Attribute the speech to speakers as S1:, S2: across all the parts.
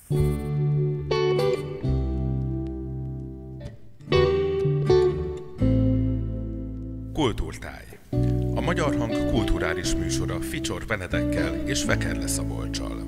S1: Kultúrtáj. A Magyar Hang kulturális műsora Ficsor Benedekkel és Vekerle Szabolccsal.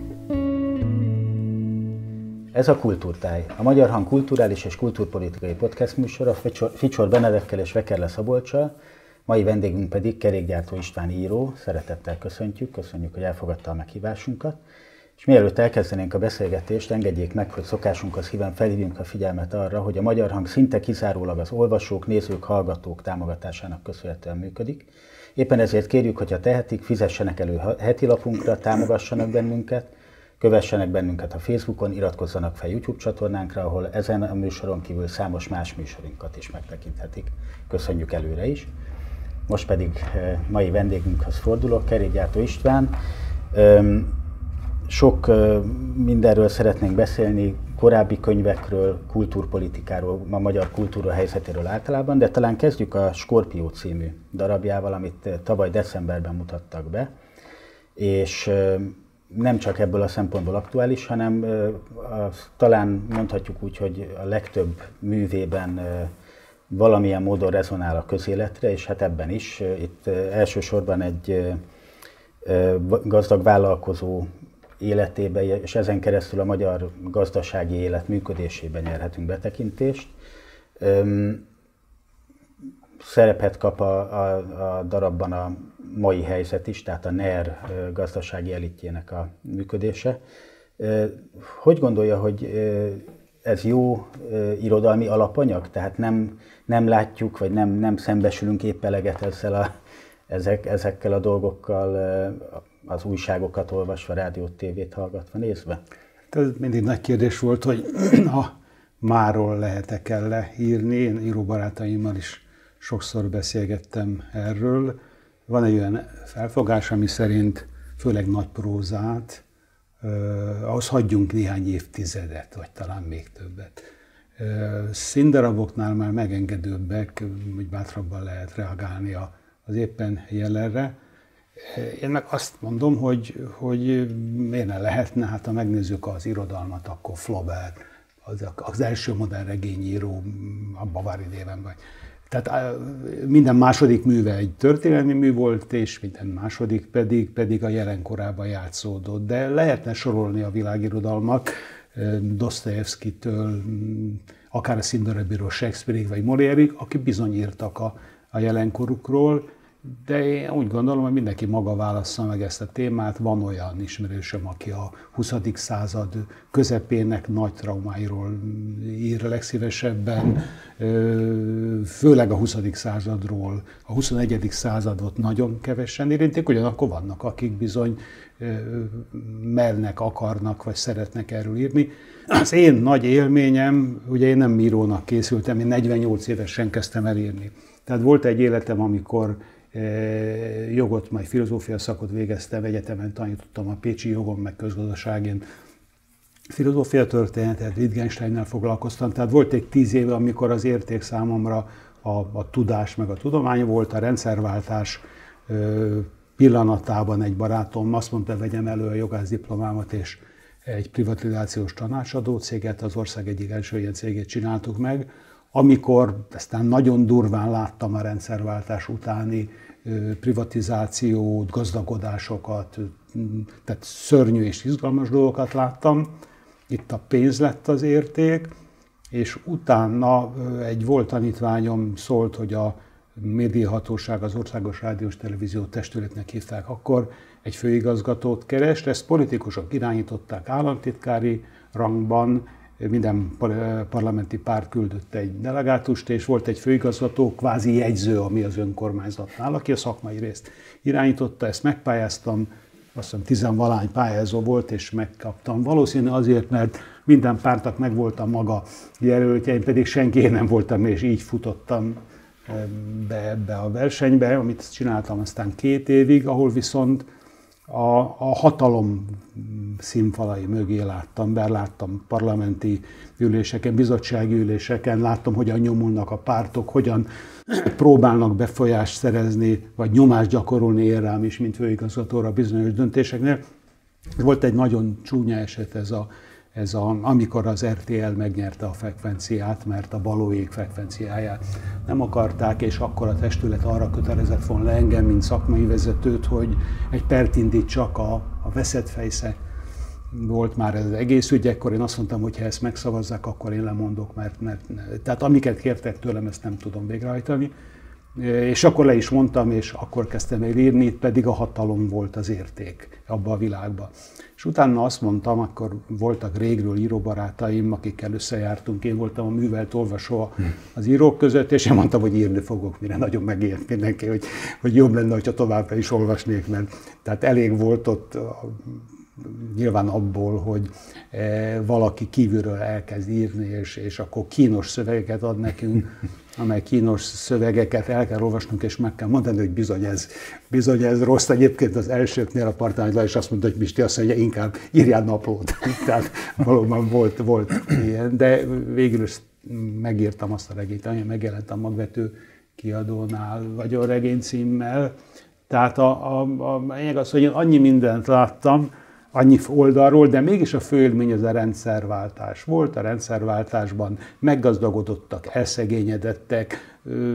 S2: Ez a Kultúrtáj, a Magyar Hang kulturális és kultúrpolitikai podcast műsora Ficsor Benedekkel és Vekerle Szabolccsal. Mai vendégünk pedig Kerékgyártó István író. Szeretettel köszöntjük, hogy elfogadta a meghívásunkat. És mielőtt elkezdenénk a beszélgetést, engedjék meg, hogy szokásunkhoz híven felhívjunk a figyelmet arra, hogy a Magyar Hang szinte kizárólag az olvasók, nézők, hallgatók támogatásának köszönhetően működik. Éppen ezért kérjük, hogyha tehetik, fizessenek elő heti lapunkra, támogassanak bennünket, kövessenek bennünket a Facebookon, iratkozzanak fel YouTube csatornánkra, ahol ezen a műsoron kívül számos más műsorunkat is megtekinthetik. Köszönjük előre is. Most pedig mai vendégünkhöz fordulok, Kerékgyártó István. Sok mindenről szeretnénk beszélni, korábbi könyvekről, kultúrpolitikáról, a magyar kultúra helyzetéről általában, de talán kezdjük a Skorpió című darabjával, amit tavaly decemberben mutattak be, és nem csak ebből a szempontból aktuális, hanem talán mondhatjuk úgy, hogy a legtöbb művében valamilyen módon rezonál a közéletre, és hát ebben is. Itt elsősorban egy gazdag vállalkozó életébe, és ezen keresztül a magyar gazdasági élet működésében nyerhetünk betekintést. Szerepet kap a darabban a mai helyzet is, tehát a NER gazdasági elitjének a működése. Hogy gondolja, hogy ez jó irodalmi alapanyag? Tehát nem látjuk, vagy nem szembesülünk épp eleget ezekkel a dolgokkal, az újságokat olvasva, rádiót, tévét hallgatva, nézve?
S3: Ez mindig nagy kérdés volt, hogy ha máról lehet-e leírni. Én íróbarátaimmal is sokszor beszélgettem erről. Van egy olyan felfogás, ami szerint főleg nagy prózát, ahhoz hagyjunk néhány évtizedet, vagy talán még többet. Színdaraboknál már megengedőbbek, hogy bátrabban lehet reagálni az éppen jelenre. Én meg azt mondom, hogy miért ne lehetne, hát ha megnézzük az irodalmat, akkor Flaubert, az első modern regényíró, a Bovary néven vagy. Tehát minden második műve egy történelmi mű volt, és minden második pedig a jelenkorában játszódott. De lehetne sorolni a világirodalmat, Dostoyevskytől, akár a színdarabíró Shakespeareig vagy Molièreig, akik bizony írtak a jelenkorukról, de én úgy gondolom, hogy mindenki maga válassza meg ezt a témát. Van olyan ismerősöm, aki a 20. század közepének nagy traumáiról ír legszívesebben, főleg a 20. századról. A 21. századot nagyon kevesen érintik, ugyanakkor vannak, akik bizony mernek, akarnak vagy szeretnek erről írni. Az én nagy élményem, ugye én nem írónak készültem, én 48 évesen kezdtem el írni. Tehát volt egy életem, amikor jogot, majd filozófia szakot végeztem, egyetemen tanítottam a pécsi jogon, meg közgazdaságén. Filozófia történetet, Wittgensteinnel foglalkoztam, tehát volt egy 10 éve, amikor az érték számomra a tudás meg a tudomány volt, a rendszerváltás pillanatában egy barátom azt mondta, vegyem elő a jogász-diplomámat, és egy privatizációs tanácsadó céget, az ország egyik első ilyen cégét csináltuk meg, amikor aztán nagyon durván láttam a rendszerváltás utáni privatizációt, gazdagodásokat, tehát szörnyű és izgalmas dolgokat láttam. Itt a pénz lett az érték, és utána egy volt tanítványom szólt, hogy a médiahatóság, az Országos Rádiós Televízió Testületnek hívták akkor, egy főigazgatót kerest, ezt politikusok irányították államtitkári rangban, minden parlamenti párt küldött egy delegátust, és volt egy főigazgató, kvázi jegyző, ami az önkormányzatnál, aki a szakmai részt irányította, ezt megpályáztam, azt hiszem 10-valány pályázó volt, és megkaptam. Valószínű azért, mert minden pártnak megvolt a maga jelöltje, én pedig senki nem voltam, és így futottam be ebbe a versenybe, amit csináltam aztán 2 évig, ahol viszont a hatalom színfalai mögé láttam parlamenti üléseken, bizottsági üléseken, láttam, hogyan nyomulnak a pártok, hogyan próbálnak befolyást szerezni, vagy nyomást gyakorolni én rám is, mint főigazgatóra bizonyos döntéseknél. Volt egy nagyon csúnya eset, amikor az RTL megnyerte a frekvenciát, mert a balóék frekvenciáját nem akarták, és akkor a testület arra kötelezett volna le engem, mint szakmai vezetőt, hogy egy pert indítsak a veszett fejsze. Volt már ez az egész ügy, akkor én azt mondtam, hogy ha ezt megszavazzák, akkor én lemondok, mert tehát amiket kértek tőlem, ezt nem tudom végrehajtani. És akkor le is mondtam, és akkor kezdtem el írni, itt pedig a hatalom volt az érték abban a világban. És utána azt mondtam, akkor voltak régről íróbarátaim, akikkel összejártunk, én voltam a művelt olvasó az írók között, és én mondtam, hogy írni fogok, mire nagyon megért mindenki, hogy jobb lenne, hogyha továbbra is olvasnék, mert tehát elég volt ott nyilván abból, hogy valaki kívülről elkezd írni, és akkor kínos szövegeket ad nekünk, amely kínos szövegeket el kell olvasnunk, és meg kell mondani, hogy bizony ez rossz. Egyébként az elsőknél a Partányi Lajos azt mondta, hogy Pisti azt mondja, inkább írjál naplót. Tehát valóban volt ilyen, de végül is megírtam azt a regényt, ami megjelent a Magvető kiadónál Vagyonregény címmel. Tehát a lényeg az, hogy én annyi mindent láttam, annyi oldalról, de mégis a főélmény az a rendszerváltás volt. A rendszerváltásban meggazdagodottak, elszegényedettek,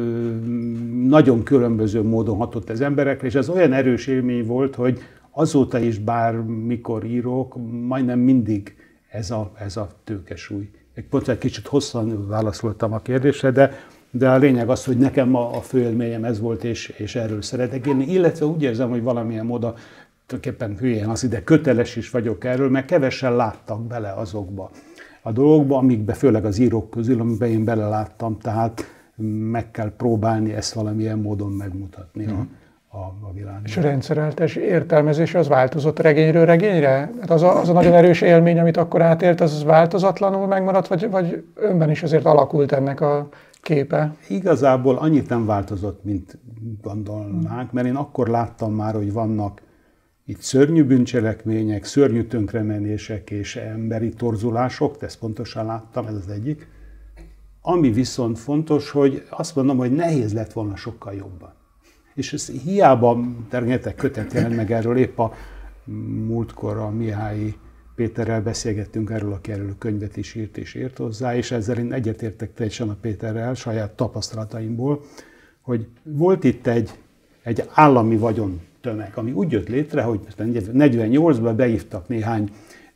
S3: nagyon különböző módon hatott az emberekre, és ez olyan erős élmény volt, hogy azóta is bármikor írok, majdnem mindig ez a tőkesúly. Egy kicsit hosszan válaszoltam a kérdésre, de a lényeg az, hogy nekem a főélményem ez volt, és erről szeretek írni, illetve úgy érzem, hogy valamilyen módon tulajdonképpen hülyén az ide köteles is vagyok erről, mert kevesen láttak bele azokba a dolgokba, amikbe főleg az írók közül, amiben én beleláttam, tehát meg kell próbálni ezt valamilyen módon megmutatni a világban.
S4: És a rendszereltes értelmezés az változott regényről regényre? Hát az a nagyon erős élmény, amit akkor átélt, az változatlanul megmaradt, vagy önben is azért alakult ennek a képe?
S3: Igazából annyit nem változott, mint gondolnánk, mert én akkor láttam már, hogy vannak itt szörnyű bűncselekmények, szörnyű tönkremenések és emberi torzulások, ezt pontosan láttam, ez az egyik. Ami viszont fontos, hogy azt mondom, hogy nehéz lett volna sokkal jobban. És ez hiába rengeteg kötet jelent meg erről, épp a múltkor a Mihályi Péterrel beszélgettünk erről, aki erről a könyvet is írt és ért hozzá, és ezzel én egyetértek teljesen a Péterrel, saját tapasztalataimból, hogy volt itt egy állami vagyon tömeg, ami úgy jött létre, hogy 48-ban beívtak néhány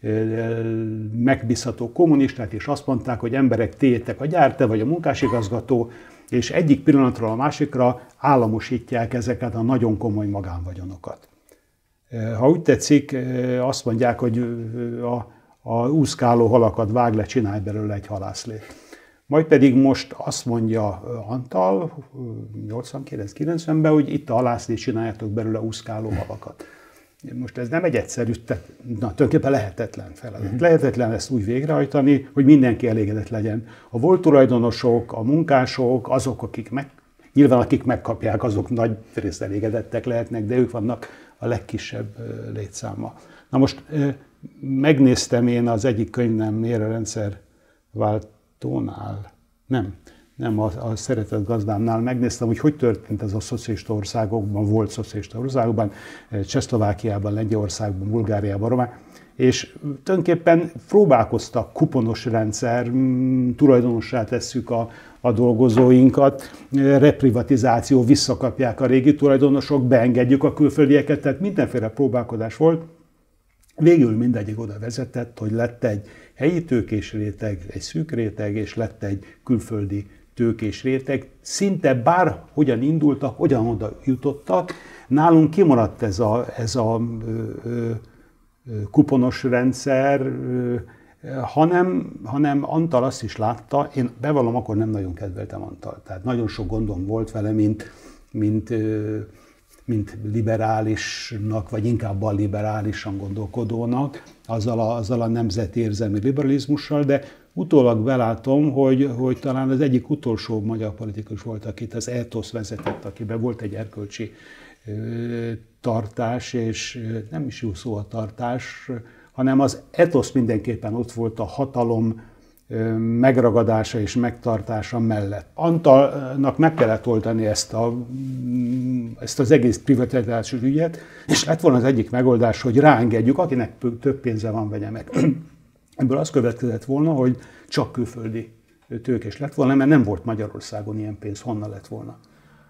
S3: megbízható kommunistát, és azt mondták, hogy emberek, tétek a gyár, te vagy a munkásigazgató, és egyik pillanatról a másikra államosítják ezeket a nagyon komoly magánvagyonokat. Ha úgy tetszik, azt mondják, hogy a úszkáló halakat vág le, csinálj belőle egy halászlét. Majd pedig most azt mondja Antal, 89-90-ben, hogy itt a halászlét, csináljátok belőle úszkáló halakat. Most ez nem egy egyszerű, tulajdonképpen lehetetlen feladat. Lehetetlen ezt úgy végrehajtani, hogy mindenki elégedett legyen. A volt tulajdonosok, a munkások, azok, akik megkapják, azok nagy részt elégedettek lehetnek, de ők vannak a legkisebb létszáma. Na most megnéztem én az egyik könyvemnél, a rendszerváltónál, nem a Szeretett gazdámnál, megnéztem, hogy történt ez a szocialista országokban, volt szocialista országokban, Csehszlovákiában, Lengyelországban, Bulgáriában, Romániában, és tulajdonképpen próbálkoztak kuponos rendszer, tulajdonossá tesszük a dolgozóinkat, reprivatizáció, visszakapják a régi tulajdonosok, beengedjük a külföldieket, tehát mindenféle próbálkozás volt. Végül mindegyik oda vezetett, hogy lett egy helyi tőkés réteg, egy szűk réteg, és lett egy külföldi tőkés réteg. Szinte bárhogyan indultak, hogyan oda jutottak. Nálunk kimaradt ez a kuponos rendszer, hanem Antal azt is látta, én bevallom, akkor nem nagyon kedveltem Antalt. Tehát nagyon sok gondom volt vele, mint liberálisnak, vagy inkább balliberálisan gondolkodónak, azzal a nemzeti érzelmi liberalizmussal, de utólag belátom, hogy talán az egyik utolsó magyar politikus volt, akit az etosz vezetett, akiben volt egy erkölcsi tartás, és nem is jó szó a tartás, hanem az etosz mindenképpen ott volt a hatalom megragadása és megtartása mellett. Antalnak meg kellett oldani ezt az egész privatizációs ügyet, és lett volna az egyik megoldás, hogy ráengedjük, akinek több pénze van, vegye meg. Ebből az következett volna, hogy csak külföldi tőkés lett volna, mert nem volt Magyarországon ilyen pénz, honnan lett volna.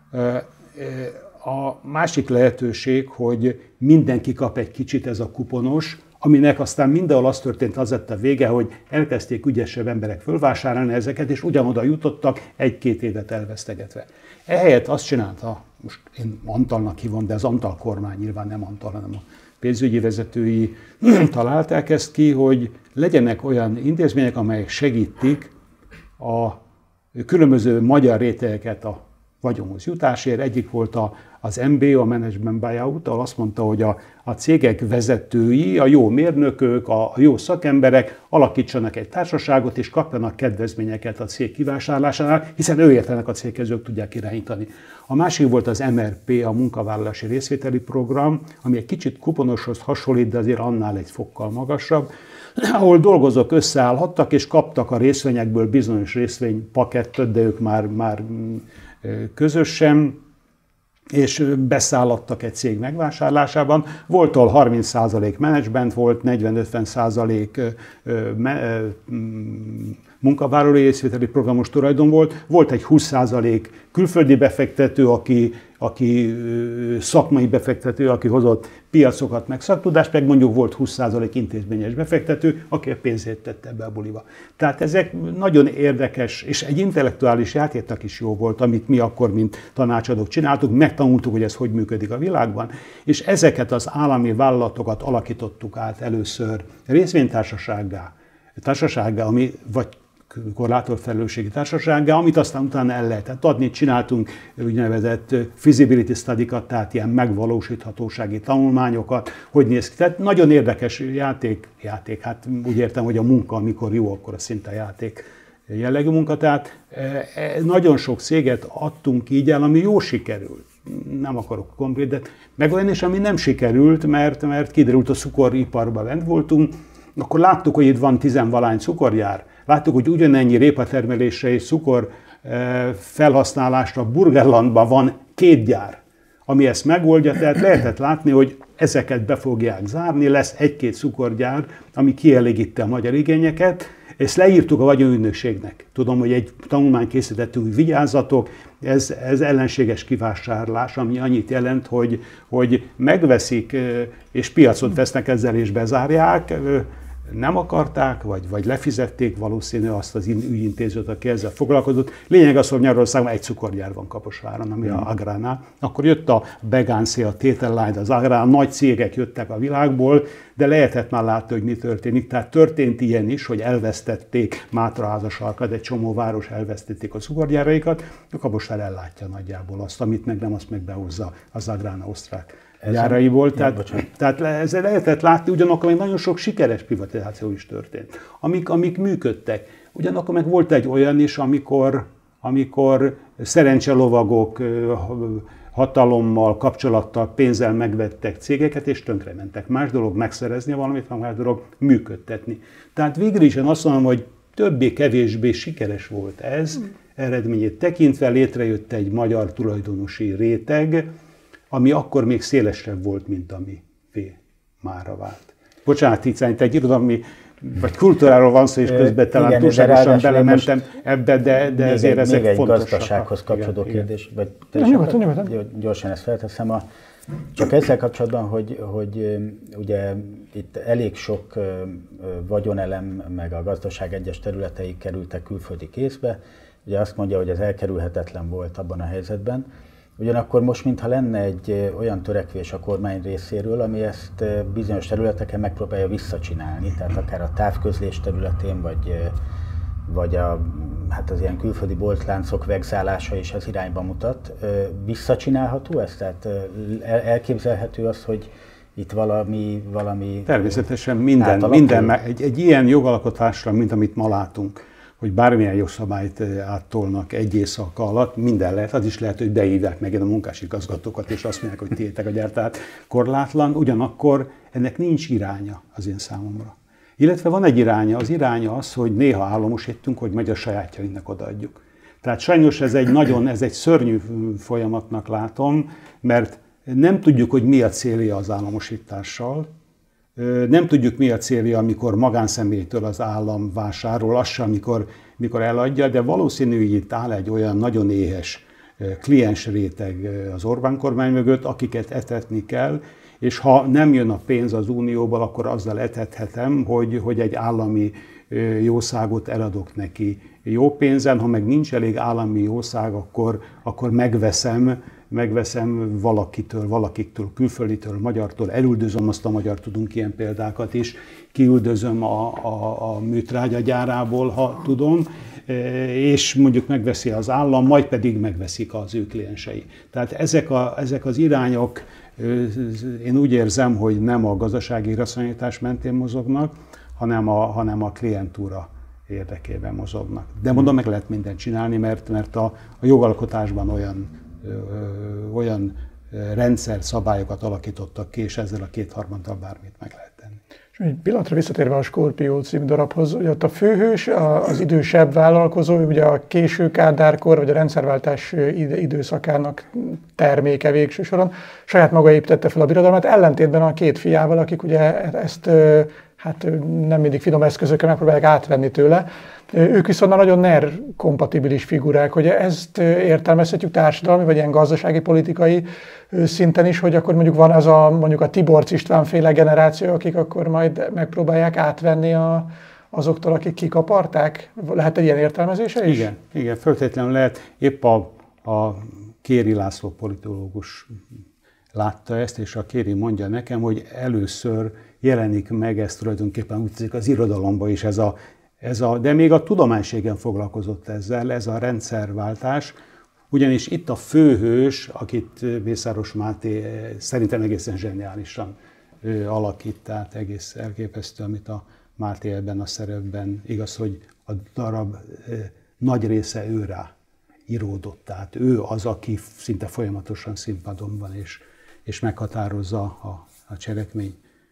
S3: A másik lehetőség, hogy mindenki kap egy kicsit, ez a kuponos, aminek aztán mindenhol az történt, az lett a vége, hogy elkezdték ügyesebb emberek fölvásárolni ezeket, és ugyanoda jutottak 1-2 évet elvesztegetve. Ehelyett azt csinálta, most én Antalnak hívom, de az Antal kormány, nyilván nem Antal, hanem a pénzügyi vezetői találták ezt ki, hogy legyenek olyan intézmények, amelyek segítik a különböző magyar rétegeket a vagyonhoz jutásért. Egyik volt az MBO, a Management Buyout, ahol azt mondta, hogy a cégek vezetői, a jó mérnökök, a jó szakemberek alakítsanak egy társaságot, és kapjanak kedvezményeket a cég kivásárlásánál, hiszen ő értenek a céghez, ők tudják irányítani. A másik volt az MRP, a munkavállalási részvételi program, ami egy kicsit kuponoshoz hasonlít, de azért annál egy fokkal magasabb, ahol dolgozók összeállhattak, és kaptak a részvényekből bizonyos részvénypakettet, de ők már közösen, és beszállottak egy cég megvásárlásában. Volt, ahol 30% menedzsment volt, 40-50% munkavállalói részvételi programos tulajdon volt. Volt egy 20% külföldi befektető, aki szakmai befektető, aki hozott piacokat, meg szaktudást, meg mondjuk volt 20% intézményes befektető, aki a pénzét tette ebbe a buliba. Tehát ezek nagyon érdekes, és egy intellektuális játéknak is jó volt, amit mi akkor, mint tanácsadók csináltuk, megtanultuk, hogy ez hogy működik a világban, és ezeket az állami vállalatokat alakítottuk át először részvénytársasággá, ami vagy korlátolt felelősségi társasággá, amit aztán utána el lehetett adni. Csináltunk úgynevezett feasibility study-kat, tehát ilyen megvalósíthatósági tanulmányokat, hogy néz ki. Tehát nagyon érdekes játék, hát úgy értem, hogy a munka, amikor jó, akkor a szinte játék jellegű munka. Tehát nagyon sok céget adtunk így el, ami jó sikerült. Nem akarok konkrét, de meg olyan is, ami nem sikerült, mert kiderült, a cukoriparban bent voltunk, akkor láttuk, hogy itt van 10-valány cukorgyár, láttuk, hogy ugyanennyi répatermelésre és cukor felhasználásra Burgenlandban van 2 gyár, ami ezt megoldja, tehát lehetett látni, hogy ezeket be fogják zárni, lesz 1-2 cukorgyár, ami kielégíti a magyar igényeket. Ezt leírtuk a vagyonügynökségnek. Tudom, hogy egy tanulmányt készítettünk, hogy vigyázzatok, ez ellenséges kivásárlás, ami annyit jelent, hogy megveszik és piacot vesznek ezzel és bezárják, nem akarták, vagy lefizették valószínű azt az ügyintézőt, aki ezzel foglalkozott. Lényeg az, hogy Magyarországon 1 cukorgyár van Kaposváron, ami a Agránál. Akkor jött a Begáncé, a Tételline, az Agrán, nagy cégek jöttek a világból, de lehetett már látni, hogy mi történik. Tehát történt ilyen is, hogy elvesztették Mátraházasarkad, egy csomó város elvesztették a cukorgyáraikat, a Kaposvár ellátja nagyjából azt, amit meg nem, azt meg behozza az Agrán osztrák gyáraiból. Tehát ezzel lehetett látni, ugyanakkor még nagyon sok sikeres privatizáció is történt, amik működtek. Ugyanakkor meg volt egy olyan is, amikor szerencselovagok hatalommal, kapcsolattal, pénzzel megvettek cégeket, és tönkrementek. Más dolog megszerezni valamit, más dolog működtetni. Tehát végül is én azt mondom, hogy többé-kevésbé sikeres volt ez, eredményét tekintve létrejött egy magyar tulajdonosi réteg, ami akkor még szélesebb volt, mint ami mára vált. Bocsánat, itt szerint egy irodalmi vagy kultúráról van szó, és közben talán túlságosan belementem ebbe, de ezért ezek fontosak.
S2: Még egy gazdasághoz kapcsolódó kérdés, vagy gyorsan ezt felteszem. Csak ezzel kapcsolatban, hogy ugye itt elég sok vagyonelem, meg a gazdaság egyes területei kerültek külföldi kézbe. Ugye azt mondja, hogy ez elkerülhetetlen volt abban a helyzetben. Ugyanakkor most mintha lenne egy olyan törekvés a kormány részéről, ami ezt bizonyos területeken megpróbálja visszacsinálni, tehát akár a távközlés területén, vagy az ilyen külföldi boltláncok vegzálása is ez irányba mutat. Visszacsinálható ez? Tehát elképzelhető az, hogy itt valami
S3: természetesen minden egy ilyen jogalkotásra, mint amit ma látunk, hogy bármilyen jogszabályt áttolnak egy éjszaka alatt, minden lehet, az is lehet, hogy beívják meg a munkásigazgatókat, és azt mondják, hogy tiétek a gyár, tehát korlátlan, ugyanakkor ennek nincs iránya az én számomra. Illetve van egy iránya, az iránya az, hogy néha államosítunk, hogy majd a sajátjainknak odaadjuk. Tehát sajnos ez egy szörnyű folyamatnak látom, mert nem tudjuk, hogy mi a célja az államosítással. Nem tudjuk, mi a célja, amikor magánszemélytől az állam vásárol, az sem, amikor eladja, de valószínű, hogy itt áll egy olyan nagyon éhes kliensréteg az Orbán kormány mögött, akiket etetni kell, és ha nem jön a pénz az Unióból, akkor azzal etethetem, hogy egy állami jószágot eladok neki jó pénzen, ha meg nincs elég állami jószág, akkor megveszem valakiktől, külfölditől, magyartól, elüldözöm azt a magyar, tudunk ilyen példákat is, kiüldözöm a műtrágya gyárából, ha tudom, és mondjuk megveszi az állam, majd pedig megveszik az ő kliensei. Tehát ezek az irányok, én úgy érzem, hogy nem a gazdasági racionalitás mentén mozognak, hanem a klientúra érdekében mozognak. De mondom, meg lehet mindent csinálni, mert a jogalkotásban olyan rendszer, szabályokat alakítottak ki, és ezzel a kétharmaddal bármit meg lehet tenni.
S4: És egy pillanatra visszatérve a Skorpió című darabhoz, ugye ott a főhős, az idősebb vállalkozó, ugye a késő Kádárkor, vagy a rendszerváltás időszakának terméke végső soron, saját maga építette fel a birodalmat, ellentétben a két fiával, akik ugye ezt hát nem mindig finom eszközökkel megpróbálják átvenni tőle. Ők viszont nagyon NER-kompatibilis figurák, hogy ezt értelmezhetjük társadalmi, vagy ilyen gazdasági, politikai szinten is, hogy akkor mondjuk van az mondjuk a Tiborcs István féle generáció, akik akkor majd megpróbálják átvenni azoktól, akik kikaparták? Lehet egy ilyen értelmezése is?
S3: Igen, feltétlenül lehet. Épp a Kéri László politológus látta ezt, és a Kéri mondja nekem, hogy először jelenik meg ez tulajdonképpen úgy tűnik az irodalomban is de még a tudománységen foglalkozott ezzel, ez a rendszerváltás, ugyanis itt a főhős, akit Mészáros Máté szerintem egészen zseniálisan alakít, tehát egész elképesztő, amit a Máté ebben a szerepben, igaz, hogy a darab nagy része őrá íródott, tehát ő az, aki szinte folyamatosan színpadon van, és meghatározza a cselekmény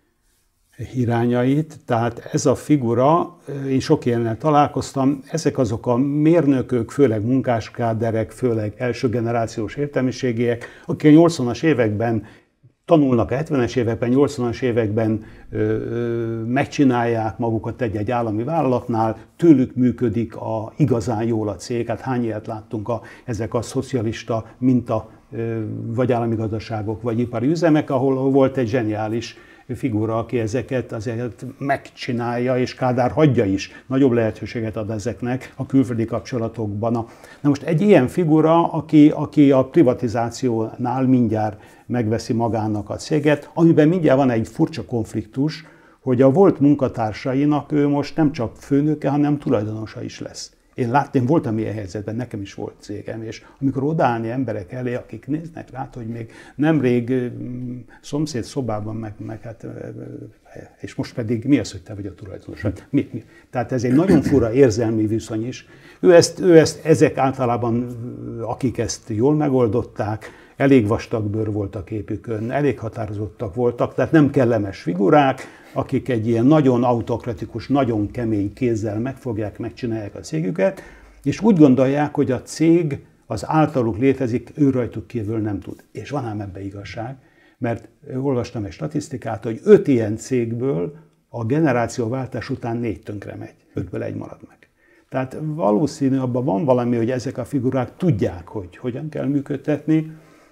S3: irányait. Tehát ez a figura, én sok ilyennel találkoztam, ezek azok a mérnökök, főleg munkáskáderek, főleg első generációs értelmiségiek, akik a 80-as években tanulnak, a 70-es években, 80-as években megcsinálják magukat egy állami vállalatnál, tőlük működik igazán jól a cég. Hát hány ilyet láttunk ezek a szocialista minta, vagy állami gazdaságok, vagy ipari üzemek, ahol volt egy zseniális figura, aki ezeket azért megcsinálja, és Kádár hagyja is. Nagyobb lehetőséget ad ezeknek a külföldi kapcsolatokban. Na most egy ilyen figura, aki a privatizációnál mindjárt megveszi magának a céget, amiben mindjárt van egy furcsa konfliktus, hogy a volt munkatársainak ő most nem csak főnöke, hanem tulajdonosa is lesz. Én voltam ilyen helyzetben, nekem is volt cégem, és amikor odaállni emberek elé, akik néznek rá, hogy még nemrég szomszéd szobában meg hát, és most pedig mi az, hogy te vagy a tulajdonos? Mi? Tehát ez egy nagyon fura érzelmi viszony is. Ezek általában, akik ezt jól megoldották, elég vastag bőr volt a képükön, elég határozottak voltak, tehát nem kellemes figurák, akik egy ilyen nagyon autokratikus, nagyon kemény kézzel megcsinálják a cégüket, és úgy gondolják, hogy a cég az általuk létezik, ő rajtuk kívül nem tud. És van ám ebbe igazság, mert olvastam egy statisztikát, hogy 5 ilyen cégből a generációváltás után 4 tönkre megy, 5-ből 1 marad meg. Tehát valószínű, abban van valami, hogy ezek a figurák tudják, hogy hogyan kell működtetni,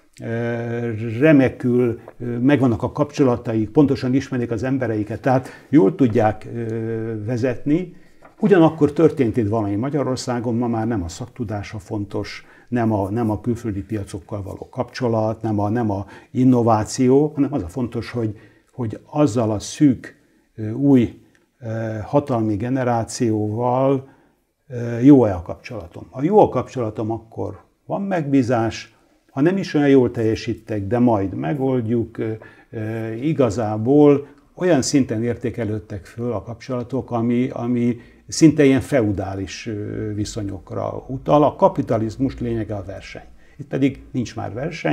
S3: remekül megvannak a kapcsolataik, pontosan ismerik az embereiket, tehát jól tudják vezetni. Ugyanakkor történt itt valami Magyarországon, ma már nem a szaktudása fontos, nem a külföldi piacokkal való kapcsolat, nem a innováció, hanem az a fontos, hogy azzal a szűk, új hatalmi generációval jó-e a kapcsolatom. Ha jó a kapcsolatom, akkor van megbízás, ha nem is olyan jól teljesítek, de majd megoldjuk, igazából olyan szinten értékelődtek föl a kapcsolatok, ami szinte ilyen feudális viszonyokra utal. A kapitalizmus lényege a verseny. Itt pedig nincs már verseny,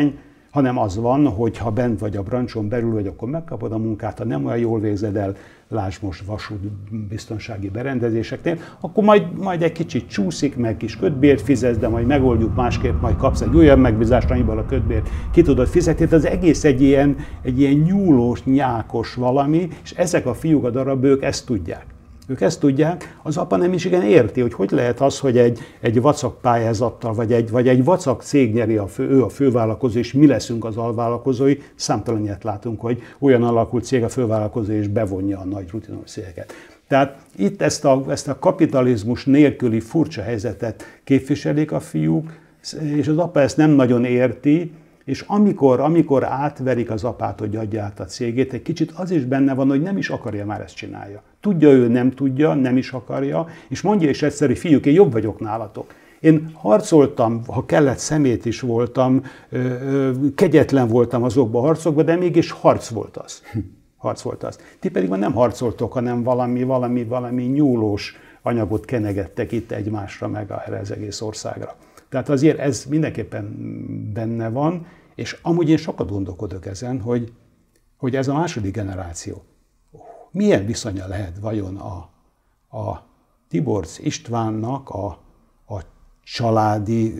S3: hanem az van, hogy ha bent vagy a brancson belül vagy, akkor megkapod a munkát, ha nem olyan jól végzed el, lásd most vasút biztonsági berendezéseknél, akkor majd egy kicsit csúszik, meg kis kötbért fizetsz, de majd megoldjuk másképp, majd kapsz egy olyan megbízást, amivel a kötbért ki tudod fizetni. Tehát az egész egy ilyen nyúlós, nyákos valami, és ezek a fiúk, a darab, ők ezt tudják. Ők ezt tudják, az apa nem is igen érti, hogy lehet az, hogy egy vacak pályázattal, vagy egy vacak cég nyeri, ő a fővállalkozó, és mi leszünk az alvállalkozói. Számtalan ilyet látunk, hogy olyan alakult cég a fővállalkozó, és bevonja a nagy rutinos cégeket. Tehát itt ezt a kapitalizmus nélküli furcsa helyzetet képviselik a fiúk, és az apa ezt nem nagyon érti, és amikor átverik az apát, hogy adja át a cégét, egy kicsit az is benne van, hogy nem is akarja már ezt csinálja. Tudja ő, nem tudja, nem is akarja, és mondja is egyszerű, fiúk, én jobb vagyok nálatok. Én harcoltam, ha kellett, szemét is voltam, kegyetlen voltam azokban a harcokban, de mégis harc volt az. Harc volt az. Ti pedig már nem harcoltok, hanem valami nyúlós anyagot kenegettek itt egymásra, meg erre az egész országra. Tehát azért ez mindenképpen benne van, és amúgy én sokat gondolkodok ezen, hogy ez a második generáció milyen viszonya lehet vajon a Tiborcs Istvánnak, a családi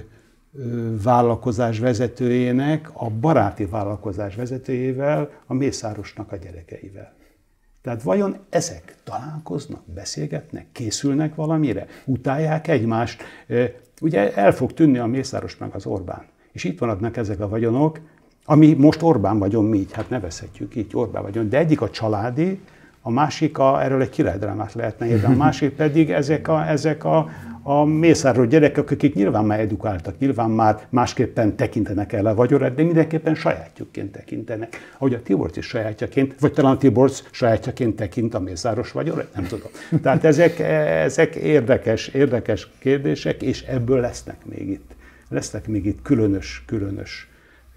S3: vállalkozás vezetőjének, a baráti vállalkozás vezetőjével, a Mészárosnak a gyerekeivel. Tehát vajon ezek találkoznak, beszélgetnek, készülnek valamire, utálják egymást? Ugye el fog tűnni a Mészáros meg az Orbán. És itt vannak ezek a vagyonok, ami most Orbán vagyon mi így, hát nevezhetjük így, Orbán vagyon, de egyik a családi, a másik, erről egy királydrámát lehetne írni, a másik pedig ezek a Mészáros gyerekek, akik nyilván már edukáltak, nyilván már másképpen tekintenek el a vagyonra, de mindenképpen sajátjukként tekintenek. Ahogy a Tiborcs is sajátjaként, vagy talán a Tiborcs sajátjaként tekint a Mészáros vagyonra, nem tudom. Tehát ezek érdekes kérdések, és ebből lesznek még itt különös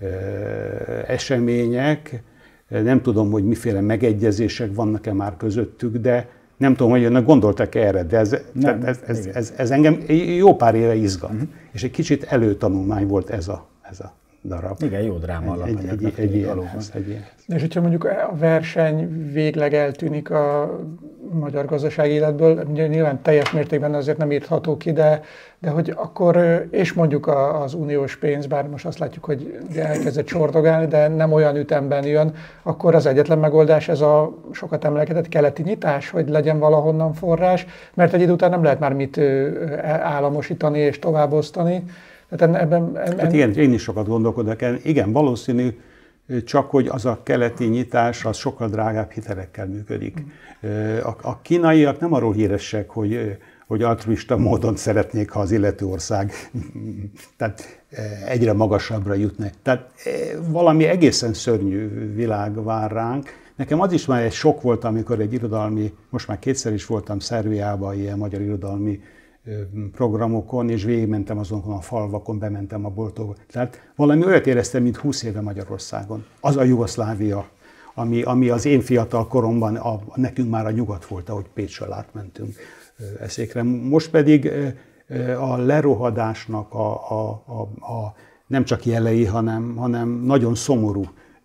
S3: események. Nem tudom, hogy miféle megegyezések vannak-e már közöttük, de nem tudom, hogy önök gondoltak erre, de ez engem jó pár éve izgat. És egy kicsit előtanulmány volt ez a darab.
S2: Igen, jó dráma alapanyag.
S3: Egy ilyen.
S4: És hogyha mondjuk a verseny végleg eltűnik a magyar gazdasági életből, nyilván teljes mértékben azért nem írtható ki, de hogy akkor, és mondjuk az uniós pénz, bár most azt látjuk, hogy elkezdett csordogálni, de nem olyan ütemben jön, akkor az egyetlen megoldás ez a sokat emlegetett keleti nyitás, hogy legyen valahonnan forrás, mert egy idő után nem lehet már mit államosítani és továbbosztani.
S3: Hát igen, én is sokat gondolkodok el. Igen, valószínű, csak hogy az a keleti nyitás az sokkal drágább hitelekkel működik. A kínaiak nem arról híresek, hogy altruista módon szeretnék, ha az illető ország tehát egyre magasabbra jutna. Tehát valami egészen szörnyű világ vár ránk. Nekem az is már egy sok volt, amikor egy irodalmi, most már kétszer is voltam Szerbiában, ilyen magyar irodalmi programokon, és végigmentem azokon a falvakon, bementem a boltokba. Tehát valami olyat éreztem, mint 20 éve Magyarországon. Az a Jugoszlávia, ami az én fiatal koromban nekünk már a nyugat volt, ahogy Pécsről átmentünk eszékre. Most pedig a lerohadásnak a nem csak jelei, hanem nagyon szomorú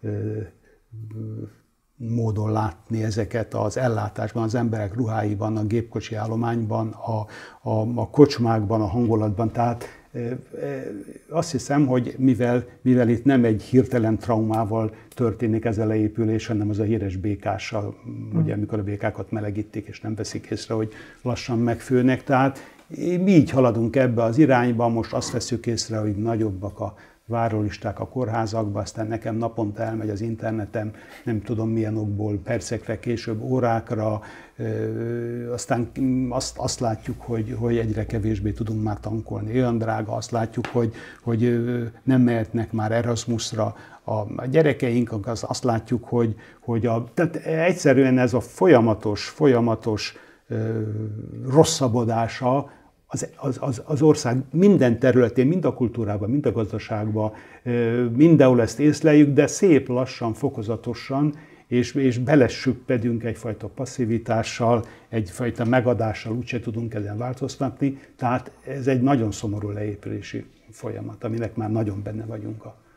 S3: módon látni ezeket az ellátásban, az emberek ruháiban, a gépkocsi állományban, a kocsmákban, a hangulatban. Tehát azt hiszem, hogy mivel itt nem egy hirtelen traumával történik ez a leépülés, hanem az a híres békással, ugye amikor a békákat melegítik, és nem veszik észre, hogy lassan megfőnek. Tehát mi így haladunk ebbe az irányba, most azt veszük észre, hogy nagyobbak a várólisták a kórházakba, aztán nekem naponta elmegy az internetem, nem tudom milyen okból, percekre később, órákra, aztán azt látjuk, hogy egyre kevésbé tudunk már tankolni, olyan drága, azt látjuk, hogy nem mehetnek már Erasmusra a gyerekeink, azt látjuk, tehát egyszerűen ez a folyamatos rosszabbodása az ország minden területén, mind a kultúrában, mind a gazdaságban, mindenhol ezt észleljük, de szép lassan, fokozatosan, és belesüppedünk egyfajta passzivitással, egyfajta megadással, úgyse tudunk ezen változtatni. Tehát ez egy nagyon szomorú leépülési folyamat, aminek már nagyon benne vagyunk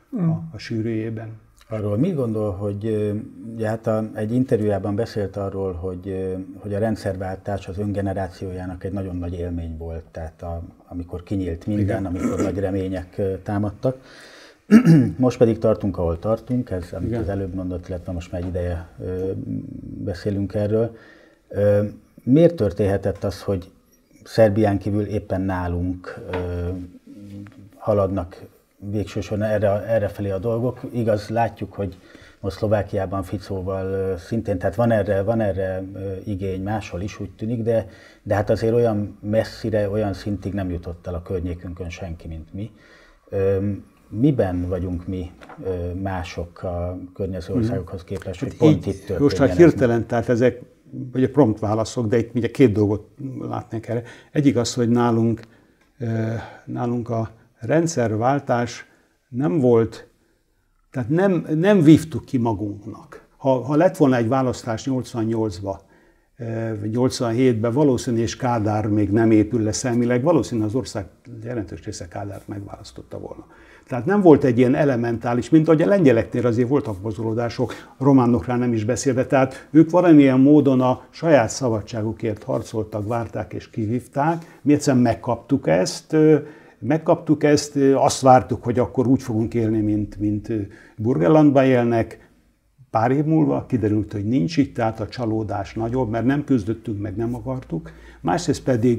S3: a sűrűjében.
S2: Arról mit gondol, hogy hát egy interjújában beszélt arról, hogy a rendszerváltás az öngenerációjának egy nagyon nagy élmény volt, tehát amikor kinyílt minden, amikor nagy remények támadtak. Most pedig tartunk, ahol tartunk, ez amit az előbb mondott, illetve most már egy ideje beszélünk erről. Miért történhetett az, hogy Szerbián kívül éppen nálunk haladnak végsősorban errefelé a dolgok? Igaz, látjuk, hogy most Szlovákiában Ficóval szintén, tehát van erre igény, máshol is úgy tűnik, de hát azért olyan messzire, olyan szintig nem jutott el a környékünkön senki, mint mi. Miben vagyunk mi mások a környező országokhoz képest, hogy pont itt történjen?
S3: Most hát hirtelen, tehát ezek ugye prompt válaszok, de itt ugye két dolgot látnék erre. Egyik az, hogy nálunk a rendszerváltás nem volt, tehát nem vívtuk ki magunknak. Ha lett volna egy választás 88-ba, vagy 87-ben, valószínű, és Kádár még nem épül le személyleg, valószínű az ország jelentős része Kádárt megválasztotta volna. Tehát nem volt egy ilyen elementális, mint ahogy a lengyeleknél azért voltak mozgolódások, a románokról nem is beszélve, tehát ők valamilyen módon a saját szabadságukért harcoltak, várták és kivívták. Mi egyszerűen megkaptuk ezt, azt vártuk, hogy akkor úgy fogunk élni, mint Burgenlandban élnek. Pár év múlva kiderült, hogy nincs így, tehát a csalódás nagyobb, mert nem küzdöttünk, meg nem akartuk. Másrészt pedig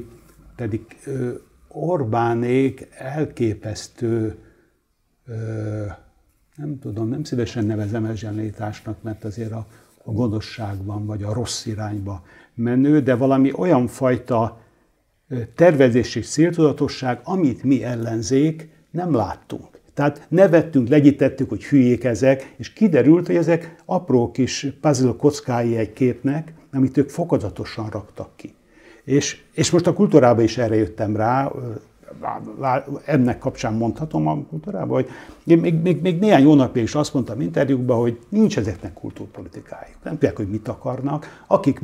S3: Orbánék elképesztő, nem tudom, nem szívesen nevezem ezsenlétásnak, mert azért a gonoszságban vagy a rossz irányba menő, de valami olyan fajta tervezés és céltudatosság, amit mi ellenzék nem láttunk. Tehát nevettünk, legyítettük, hogy hülyék ezek, és kiderült, hogy ezek apró kis puzzle kockái egy képnek, amit ők fokozatosan raktak ki. És most a kultúrában is erre jöttem rá, ennek kapcsán mondhatom a kultúrában, hogy én még néhány hónapja is azt mondtam interjúkban, hogy nincs ezeknek kultúrpolitikájuk. Nem tudják, hogy mit akarnak. Akik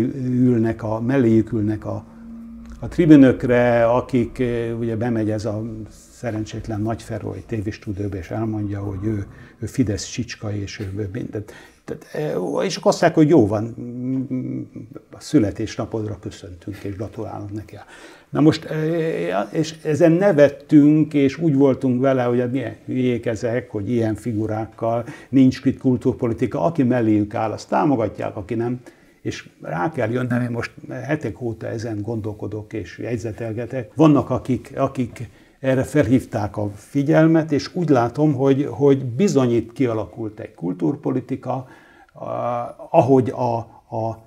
S3: melléjük ülnek a tribünökre, akik ugye bemegy ez a szerencsétlen Nagyferói tévéstúdióba, és elmondja, hogy ő Fidesz csicska, és ő mindent. És akkor azt mondják, hogy jó van, a születésnapodra köszöntünk, és gratulálunk neki. Na most, és ezen nevettünk, és úgy voltunk vele, hogy milyen hülyék ezek, hogy ilyen figurákkal nincs itt kultúrpolitika, aki melléjük áll, azt támogatják, aki nem. És rá kell jönnöm, én most hetek óta ezen gondolkodok és jegyzetelgetek. Vannak, akik erre felhívták a figyelmet, és úgy látom, hogy bizony itt kialakult egy kultúrpolitika, ahogy a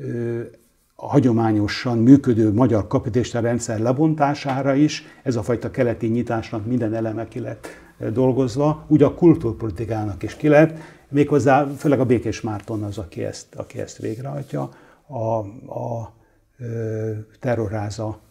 S3: hagyományosan működő magyar kapitalista rendszer lebontására is, ez a fajta keleti nyitásnak minden eleme ki lett dolgozva, úgy a kultúrpolitikának is ki lett, méghozzá főleg a Békés Márton az, aki ezt végrehajtja, a Terrorháza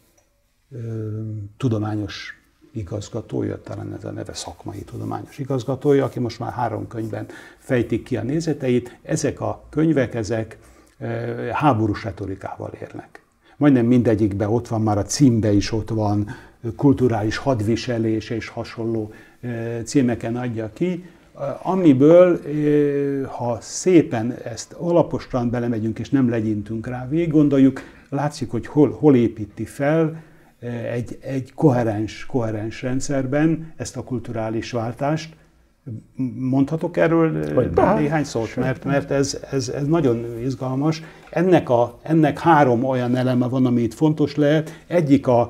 S3: tudományos igazgatója, talán ez a neve szakmai tudományos igazgatója, aki most már 3 könyvben fejtik ki a nézeteit. Ezek a könyvek, ezek háborús retorikával érnek. Majdnem mindegyikben ott van, már a címben is ott van, kulturális hadviselés és hasonló címeken adja ki, amiből, ha szépen ezt alaposan belemegyünk és nem legyintünk rá, végiggondoljuk, látszik, hogy hol építi fel egy koherens rendszerben ezt a kulturális váltást. Mondhatok erről néhány szót, mert ez nagyon izgalmas. Ennek 3 olyan eleme van, ami itt fontos lehet. Egyik a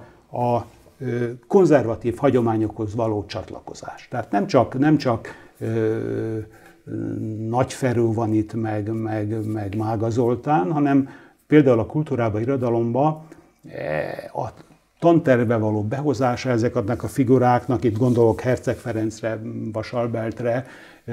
S3: konzervatív hagyományokhoz való csatlakozás. Tehát nem csak Nagyferő van itt, meg Mága Zoltán, hanem például a kultúrában, irodalomban a tantervbe való behozása ezeknek a figuráknak, itt gondolok Herceg Ferencre, Vas Albertre,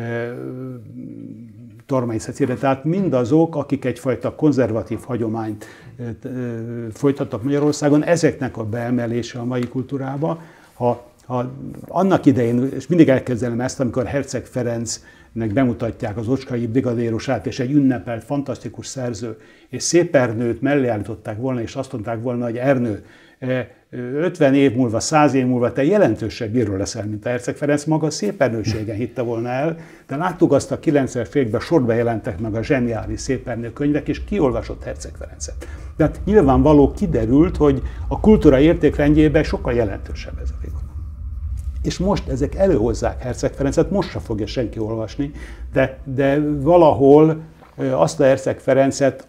S3: Tormai Cecilre, tehát mindazok, akik egyfajta konzervatív hagyományt folytattak Magyarországon, ezeknek a beemelése a mai kultúrába. Ha annak idején, és mindig elkezdem ezt, amikor Herceg Ferencnek bemutatják az Ocskai brigadérosát, és egy ünnepelt, fantasztikus szerző, és Szép Ernőt mellé állították volna, és azt mondták volna, hogy Ernő, 50 év múlva, 100 év múlva te jelentősebb bíró leszel, mint a Herceg Ferenc, maga szépernőségen hitte volna el, de láttuk azt a 90-es években sorba jelentek meg a zseniális szépernő könyvek, és kiolvasott Herceg Ferencet. Tehát nyilvánvaló kiderült, hogy a kultúra értékrendjében sokkal jelentősebb ez a figura. És most ezek előhozzák Herceg Ferencet, most se fogja senki olvasni, de valahol azt a Herceg Ferencet,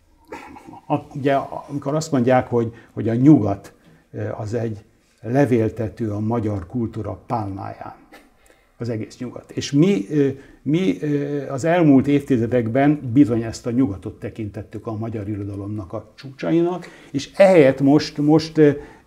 S3: ugye, amikor azt mondják, hogy a nyugat az egy levéltető a magyar kultúra pálmáján, az egész nyugat. És mi az elmúlt évtizedekben bizony ezt a nyugatot tekintettük a magyar irodalomnak a csúcsainak, és ehelyett most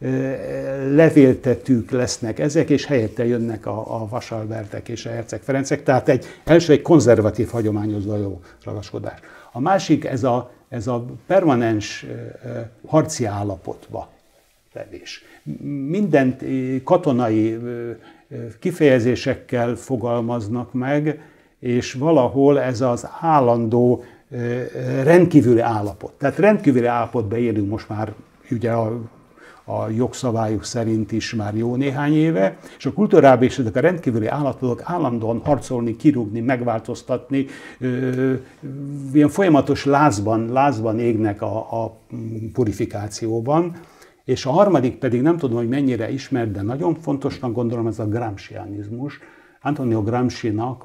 S3: levéltetők lesznek ezek, és helyette jönnek a Vasalbertek és a Herceg Ferencek, tehát egy konzervatív hagyományhoz való ragaszkodás. A másik ez a permanens harci állapotba levés. Mindent katonai kifejezésekkel fogalmaznak meg, és valahol ez az állandó rendkívüli állapot. Tehát rendkívüli állapotban élünk most már ugye a jogszabályok szerint is már jó néhány éve, és a kultúrában is ezek a rendkívüli állapotok állandóan harcolni, kirúgni, megváltoztatni, ilyen folyamatos lázban égnek a purifikációban. És a harmadik pedig, nem tudom, hogy mennyire ismert, de nagyon fontosnak gondolom, ez a gramscianizmus. Antonio Gramscinak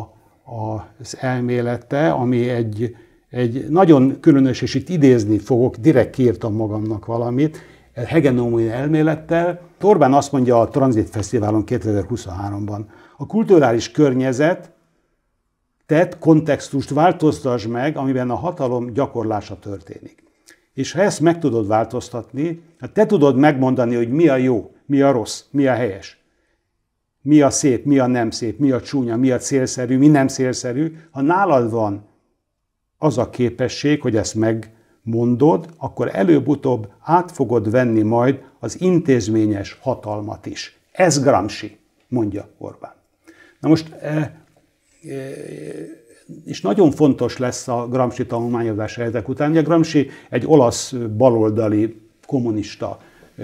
S3: az elmélete, ami egy nagyon különös, és itt idézni fogok, direkt kiírtam magamnak valamit, hegemonai elmélettel. Orbán azt mondja a Transit Fesztiválon 2023-ban, a kulturális környezet tett kontextust változtasd meg, amiben a hatalom gyakorlása történik. És ha ezt meg tudod változtatni, hát te tudod megmondani, hogy mi a jó, mi a rossz, mi a helyes, mi a szép, mi a nem szép, mi a csúnya, mi a célszerű, mi nem célszerű. Ha nálad van az a képesség, hogy ezt megmondod, akkor előbb-utóbb át fogod venni majd az intézményes hatalmat is. Ez Gramsci, mondja Orbán. Na most, és nagyon fontos lesz a Gramsci tanulmányozása ezek után. Ugye Gramsci egy olasz baloldali kommunista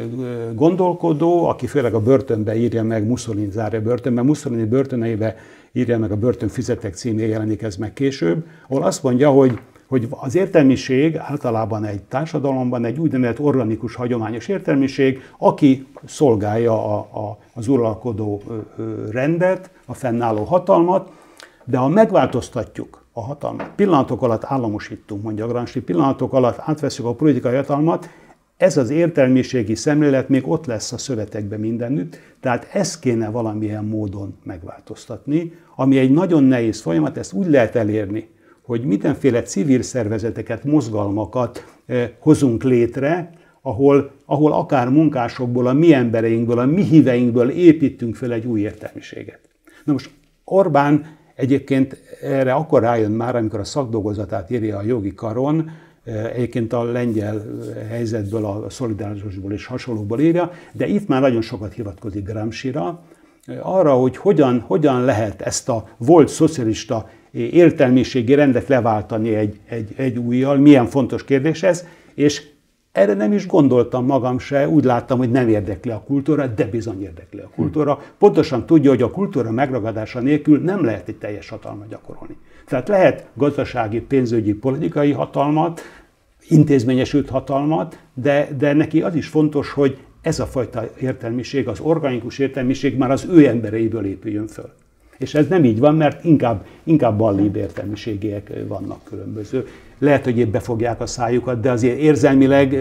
S3: gondolkodó, aki főleg a börtönben írja meg, Mussolini zárja börtönben, Mussolini börtöneibe írja meg a Börtönfüzetek címén jelenik ez meg később, ahol azt mondja, hogy az értelmiség általában egy társadalomban egy úgynevezett organikus, hagyományos értelmiség, aki szolgálja az uralkodó rendet, a fennálló hatalmat, de ha megváltoztatjuk a hatalmat, pillanatok alatt államosítunk, mondja Gramsci, pillanatok alatt átveszünk a politikai hatalmat, ez az értelmiségi szemlélet még ott lesz a szövetekben mindenütt, tehát ezt kéne valamilyen módon megváltoztatni, ami egy nagyon nehéz folyamat, ezt úgy lehet elérni, hogy mindenféle civil szervezeteket, mozgalmakat hozunk létre, ahol akár munkásokból, a mi embereinkből, a mi híveinkből építünk fel egy új értelmiséget. Na most Orbán egyébként erre akkor rájön már, amikor a szakdolgozatát írja a Jogi Karon, egyébként a lengyel helyzetből, a szolidaritásból és hasonlóból írja, de itt már nagyon sokat hivatkozik Gramscira, arra, hogy hogyan lehet ezt a volt szocialista értelmiségi rendet leváltani egy újjal, milyen fontos kérdés ez, és erre nem is gondoltam magam se, úgy láttam, hogy nem érdekli a kultúra, de bizony érdekli a kultúra. Pontosan tudja, hogy a kultúra megragadása nélkül nem lehet egy teljes hatalmat gyakorolni. Tehát lehet gazdasági, pénzügyi, politikai hatalmat, intézményesült hatalmat, de neki az is fontos, hogy ez a fajta értelmiség, az organikus értelmiség már az ő embereiből épüljön föl. És ez nem így van, mert inkább ballibb értelmiségiek vannak különböző. Lehet, hogy épp befogják a szájukat, de azért érzelmileg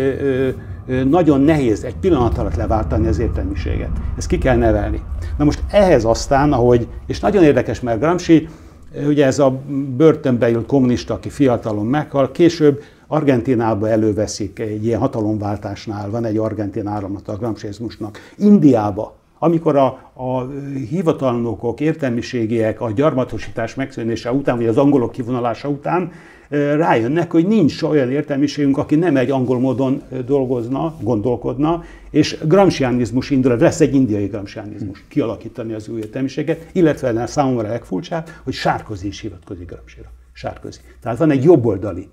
S3: nagyon nehéz egy pillanat alatt leváltani az értelmiséget. Ezt ki kell nevelni. Na most ehhez aztán, és nagyon érdekes, mert Gramsci, ugye ez a börtönbe ült kommunista, aki fiatalon meghal, később Argentinába előveszik egy ilyen hatalomváltásnál, van egy argentin áramlata a gramsciizmusnak. Indiába, amikor a hivatalnokok, értelmiségiek a gyarmatosítás megszűnése után, vagy az angolok kivonalása után rájönnek, hogy nincs olyan értelmiségünk, aki nem egy angol módon gondolkodna, és gramscianizmus indul, lesz egy indiai gramscianizmus, kialakítani az új értelmiséget, illetve számomra legfurcsább, hogy Sarkozy is hivatkozik Gramscira. Sarkozy. Tehát van egy jobboldali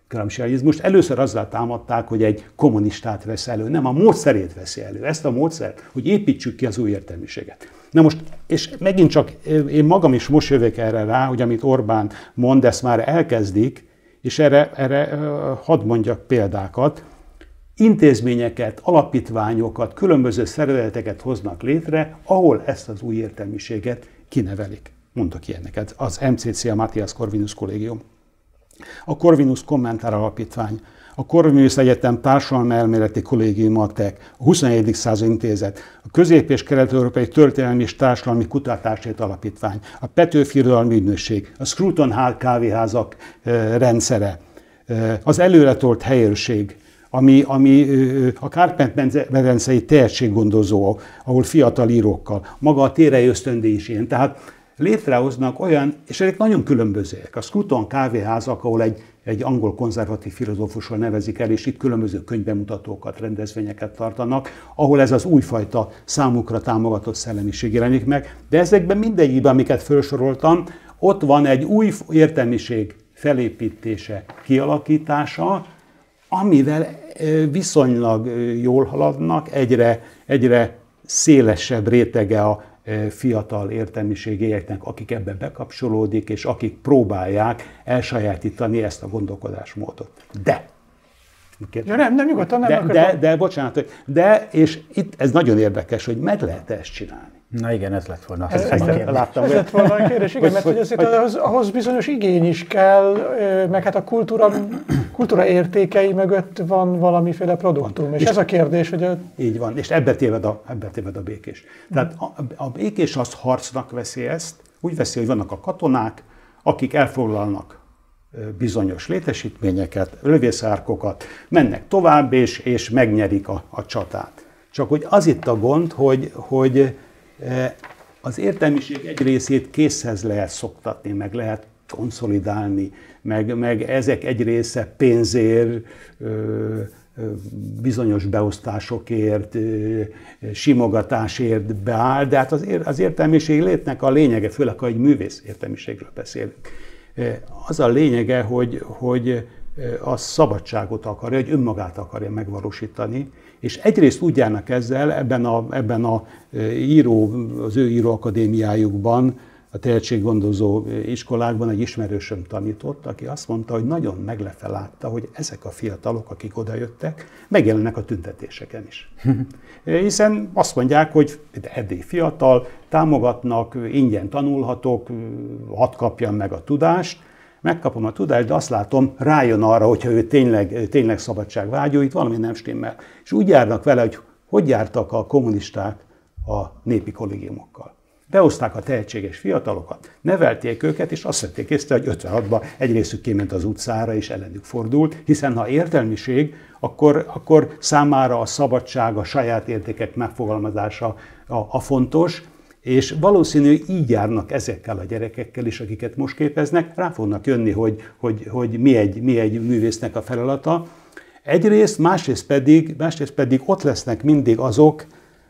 S3: gramscianizmust. Először azzal támadták, hogy egy kommunistát vesz elő, nem a módszerét veszi elő. Ezt a módszert, hogy építsük ki az új értelmiséget. Na most, és megint csak én magam is most jövök erre rá, hogy amit Orbán mond, ezt már elkezdik, és erre hadd mondjak példákat. Intézményeket, alapítványokat, különböző szervezeteket hoznak létre, ahol ezt az új értelmiséget kinevelik. Mondok ilyeneket. Az MCC, a Matthias Corvinus Kollégium, a Corvinus Kommentár Alapítvány, a Corvinus Egyetem Társadalmi Elméleti Kollégium, a TEK, a 21. Század Intézet, a Közép- és Kelet-Európai Történelmi és Társadalmi Kutatásért Alapítvány, a Petőfi Irodalmi Ügynökség, a Scruton kávéházak rendszere, az előretolt helyőrség, ami a Kárpát-medencei tehetséggondozó, ahol fiatal írókkal, maga a Térei ösztöndíj is ilyen. Tehát létrehoznak olyan, és ezek nagyon különbözőek. A Scruton kávéházak, ahol egy angol konzervatív filozófusról nevezik el, és itt különböző könyvbemutatókat, rendezvényeket tartanak, ahol ez az újfajta számukra támogatott szellemiség jelenik meg. De ezekben mindegyikben, amiket felsoroltam, ott van egy új értelmiség felépítése, kialakítása, amivel viszonylag jól haladnak, egyre szélesebb rétege a fiatal értelmiségieknek, akik ebbe bekapcsolódik, és akik próbálják elsajátítani ezt a gondolkodásmódot. De!
S4: Ja, nem nyugodtan,
S3: De, és itt ez nagyon érdekes, hogy meg lehet ezt csinálni.
S2: Na igen, ez lett volna.
S4: Ez lett volna a kérdés, igen, mert hogy azért ahhoz bizonyos igény is kell, meg hát a kultúra értékei mögött van valamiféle produktum. És ez a kérdés, hogy...
S3: Így van, és ebbe téved a békés. Tehát a békés az harcnak veszi ezt, úgy veszi, hogy vannak a katonák, akik elfoglalnak bizonyos létesítményeket, lövészárkokat, mennek tovább, és megnyerik a csatát. Csak hogy az itt a gond, hogy az értelmiség egy részét készhez lehet szoktatni, meg lehet konszolidálni, meg ezek egy része pénzért, bizonyos beosztásokért, simogatásért beáll, de hát az értelmiség létnek a lényege, főleg ha egy művész értelmiségről beszélünk, az a lényege, hogy a szabadságot akarja, hogy önmagát akarja megvalósítani, és egyrészt úgy járnak ezzel ebben az ő íróakadémiájukban, a tehetséggondozó iskolákban egy ismerősöm tanított, aki azt mondta, hogy nagyon meglepve látta, hogy ezek a fiatalok, akik odajöttek, megjelennek a tüntetéseken is. Hiszen azt mondják, hogy Erdély fiatal, támogatnak, ingyen tanulhatok, hadd kapjam meg a tudást, megkapom a tudást, de azt látom, rájön arra, hogyha ő tényleg szabadságvágyó, itt valami nem stimmel. És úgy járnak vele, hogy jártak a kommunisták a népi kollégiumokkal. Behozták a tehetséges fiatalokat, nevelték őket, és azt vették észre, hogy 56-ban egy részük kiment az utcára, és ellenük fordult, hiszen ha értelmiség, akkor számára a szabadság, a saját értékek megfogalmazása a fontos, és valószínű így járnak ezekkel a gyerekekkel is, akiket most képeznek, rá fognak jönni, hogy mi egy művésznek a feladata. Egyrészt, másrészt pedig ott lesznek mindig azok,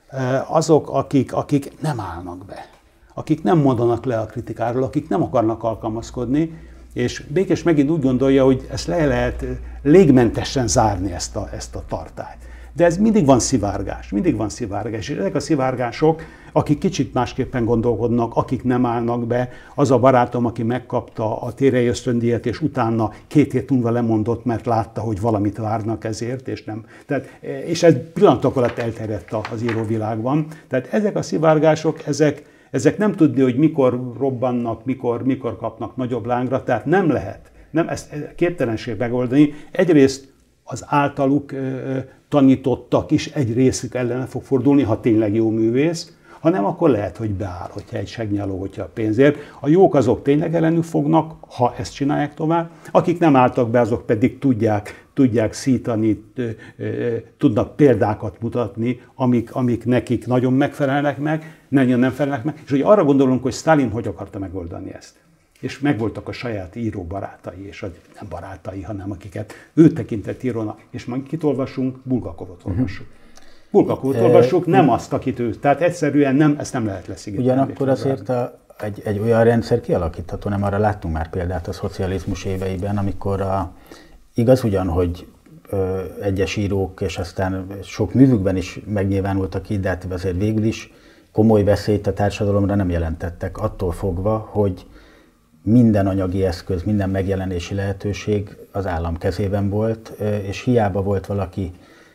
S3: akik nem állnak be, akik nem mondanak le a kritikáról, akik nem akarnak alkalmazkodni, és Békés megint úgy gondolja, hogy ezt le lehet légmentesen zárni ezt a tartályt. De ez mindig van szivárgás, és ezek a szivárgások, akik kicsit másképpen gondolkodnak, akik nem állnak be, az a barátom, aki megkapta a Térei ösztöndíjat, és utána 2 hét múlva lemondott, mert látta, hogy valamit várnak ezért, és nem. És ez pillanatok alatt elterjedt az íróvilágban. Tehát ezek a szivárgások, ezek nem tudni, hogy mikor robbannak, mikor kapnak nagyobb lángra, tehát nem lehet, ezt képtelenség megoldani. Egyrészt az általuk tanítottak is egy részük ellene fog fordulni, ha tényleg jó művész, ha nem, akkor lehet, hogy beáll, hogyha egy segnyaló, hogyha a pénzért. A jók azok tényleg ellenük fognak, ha ezt csinálják tovább, akik nem álltak be, azok pedig tudják szítani, tudnak példákat mutatni, amik nekik nagyon megfelelnek meg, nem felelnek meg. És hogy arra gondolunk, hogy Sztálin hogy akarta megoldani ezt. És megvoltak a saját író barátai, és nem barátai, hanem akiket ő tekintett írónak. És majd kit olvasunk? Bulgakovot olvassuk. Bulgakovot olvassuk, nem azt, akit ő. Tehát egyszerűen ezt nem lehet leszigítani.
S2: Ugyanakkor azért egy olyan rendszer kialakítható, nem arra láttunk már példát a szocializmus éveiben, amikor igaz ugyan, hogy egyes írók, és aztán sok művükben is megnyilvánultak így, de hát azért végül is komoly veszélyt a társadalomra nem jelentettek, attól fogva, hogy minden anyagi eszköz, minden megjelenési lehetőség az állam kezében volt, és hiába volt valaki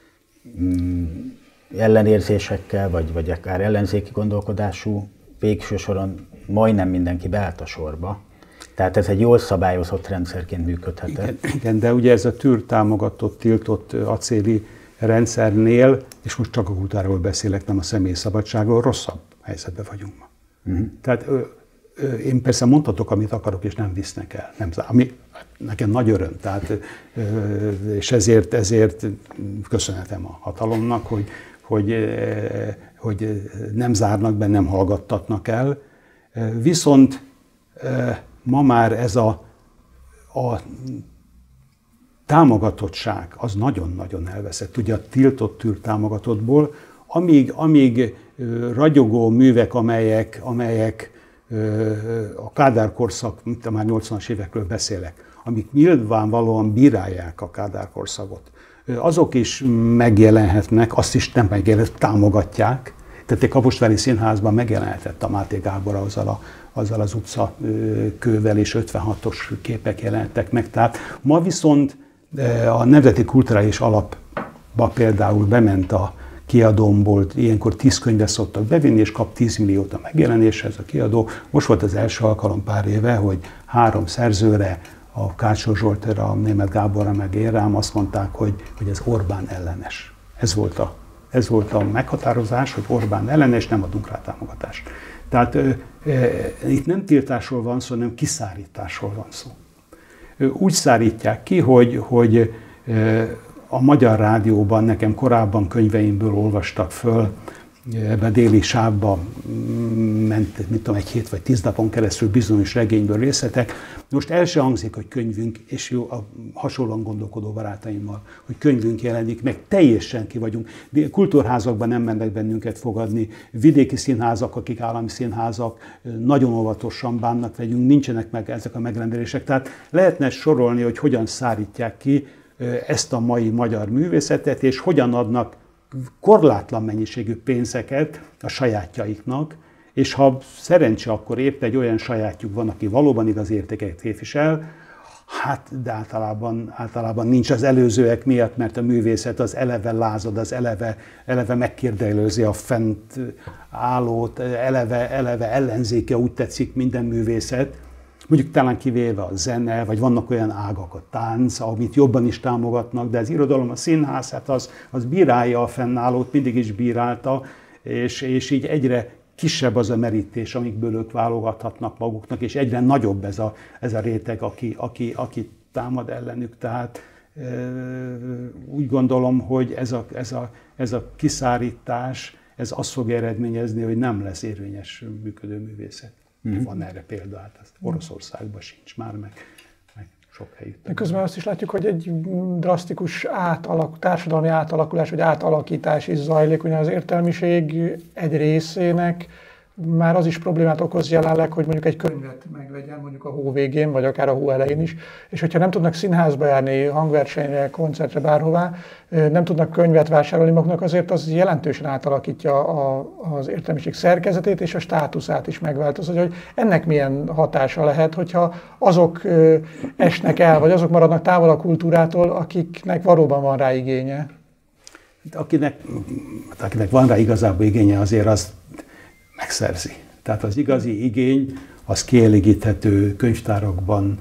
S2: ellenérzésekkel, vagy akár ellenzéki gondolkodású, végső soron majdnem mindenki beállt a sorba. Tehát ez egy jól szabályozott rendszerként működhetett.
S3: Igen, de ugye ez a tűrtámogatott, tiltott acéli rendszernél, és most csak a kultúráról beszélek, nem a személyi szabadságról, rosszabb helyzetben vagyunk ma. Tehát én persze mondhatok, amit akarok, és nem visznek el. Ami nekem nagy öröm. Tehát, és ezért köszönhetem a hatalomnak, hogy nem zárnak be, nem hallgattatnak el. Viszont ma már ez a támogatottság az nagyon-nagyon elveszett. Ugye a tiltott tűrtámogatottból, amíg ragyogó művek, amelyek a Kádár korszak, mint már 80-as évekről beszélek, amik nyilvánvalóan bírálják a Kádár korszakot, azok is megjelenhetnek, azt is nem megjelenhet, támogatják. Tehát egy Kaposvári Színházban megjelenhetett a Máté Gábor azzal az utcakővel, és 56-os képek jelentek meg. Tehát ma viszont a Nemzeti Kulturális Alapba például bement a kiadómból, ilyenkor 10 könyvet szoktak bevinni, és kap 10 milliót a megjelenéshez a kiadó. Most volt az első alkalom pár éve, hogy 3 szerzőre, a Kácsó Zsoltra, a Németh Gáborra, meg én rám azt mondták, hogy ez Orbán ellenes. Ez volt a meghatározás, hogy Orbán ellenes, nem adunk rá támogatást. Tehát itt nem tiltásról van szó, hanem kiszárításról van szó. Úgy szárítják ki, hogy a Magyar Rádióban nekem korábban könyveimből olvastak föl, ebbe a déli sávba ment, mit tudom, 1 hét vagy 10 napon keresztül bizonyos regényből részletek. Most el se hangzik, hogy könyvünk, és jó, a hasonlóan gondolkodó barátaimmal, hogy könyvünk jelenik, meg teljesen ki vagyunk. Kultúrházakban nem mennek bennünket fogadni, vidéki színházak, akik állami színházak, nagyon óvatosan bánnak velünk, nincsenek meg ezek a megrendelések. Tehát lehetne sorolni, hogy hogyan szárítják ki ezt a mai magyar művészetet, és hogyan adnak korlátlan mennyiségű pénzeket a sajátjaiknak, és ha szerencse, akkor épp egy olyan sajátjuk van, aki valóban igaz értéket képvisel, hát de általában nincs az előzőek miatt, mert a művészet az eleve lázad, az eleve megkérdelőzi a fent állót, eleve ellenzéke, úgy tetszik minden művészet. Mondjuk talán kivéve a zene, vagy vannak olyan ágak, a tánc, amit jobban is támogatnak, de az irodalom, a színház, hát az bírálja a fennállót, mindig is bírálta, és így egyre kisebb az a merítés, amikből ők válogathatnak maguknak, és egyre nagyobb ez a réteg, aki támad ellenük. Tehát úgy gondolom, hogy ez a kiszárítás, ez azt fog eredményezni, hogy nem lesz érvényes működő művészet. Van erre példa, hát Oroszországban sincs már, meg sok helyütt.
S4: De közben azt is látjuk, hogy egy drasztikus társadalmi átalakulás, vagy átalakítás is zajlik, ugye az értelmiség egy részének már az is problémát okoz jelenleg, hogy mondjuk egy könyvet megvegyen, mondjuk a hó végén, vagy akár a hó elején is, és hogyha nem tudnak színházba járni, hangversenyre, koncertre, bárhová, nem tudnak könyvet vásárolni maguknak, azért az jelentősen átalakítja az értelmiség szerkezetét, és a státuszát is megváltoztatja, hogy ennek milyen hatása lehet, hogyha azok esnek el, vagy azok maradnak távol a kultúrától, akiknek valóban van rá igénye.
S3: Akinek van rá igazából igénye, azért az megszerzi. Tehát az igazi igény, az kielégíthető könyvtárakban,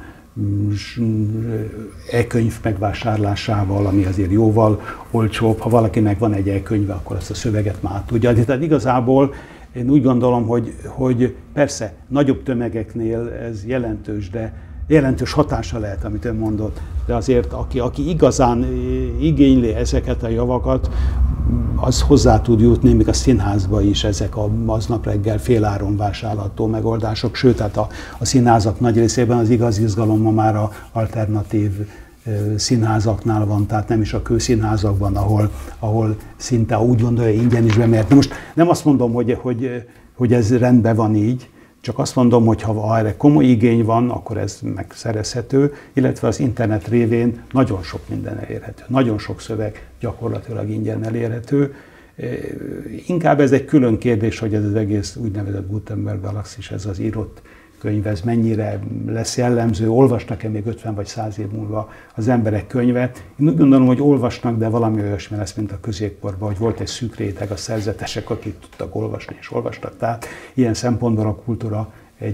S3: e-könyv megvásárlásával, ami azért jóval olcsóbb. Ha valakinek van egy e-könyve, akkor azt a szöveget már tudja. Tehát igazából én úgy gondolom, hogy persze nagyobb tömegeknél ez jelentős, de jelentős hatása lehet, amit ön mondott. De azért aki igazán igényli ezeket a javakat, az hozzá tud jutni, még a színházba is ezek a aznap reggel féláron vásárolható megoldások, sőt, hát a színházak nagy részében az igazi izgalom ma már a alternatív színházaknál van, tehát nem is a kőszínházakban, ahol szinte úgy gondolja, ingyen is bemehet. Most nem azt mondom, hogy ez rendben van így, Csak azt mondom, hogy ha erre komoly igény van, akkor ez megszerezhető, illetve az internet révén nagyon sok minden elérhető. Nagyon sok szöveg gyakorlatilag ingyen elérhető. Inkább ez egy külön kérdés, hogy ez az egész úgynevezett Gutenberg galaxis, ez az írott könyv, ez mennyire lesz jellemző, olvasnak-e még 50 vagy 100 év múlva az emberek könyve. Én úgy gondolom, hogy olvasnak, de valami olyasmi lesz, mint a középkorban, hogy volt egy szűk réteg, a szerzetesek, akik tudtak olvasni és olvastak. Tehát ilyen szempontból a kultúra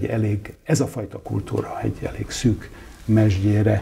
S3: ez a fajta kultúra egy elég szűk mesdjére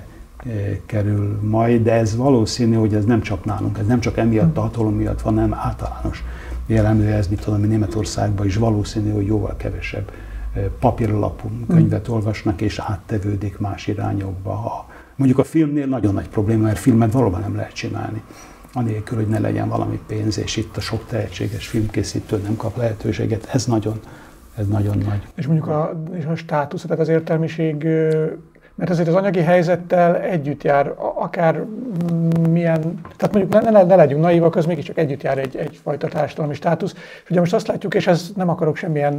S3: kerül majd, de ez valószínű, hogy ez nem csak nálunk, ez nem csak emiatt a hatalom miatt van, hanem általános jellemző, ez mit tudom, Németországban is valószínű, hogy jóval kevesebb papíralapú könyvet olvasnak, és áttevődik más irányokba. Mondjuk a filmnél nagyon nagy probléma, mert filmet valóban nem lehet csinálni, anélkül, hogy ne legyen valami pénz, és itt a sok tehetséges filmkészítő nem kap lehetőséget. Ez nagyon nagy.
S4: És mondjuk a státusz, tehát az értelmiség, mert azért az anyagi helyzettel együtt jár, akár milyen, tehát mondjuk ne legyünk naívak, az mégiscsak együtt jár egyfajta társadalmi státusz. És ugye most azt látjuk, és ez nem akarok semmilyen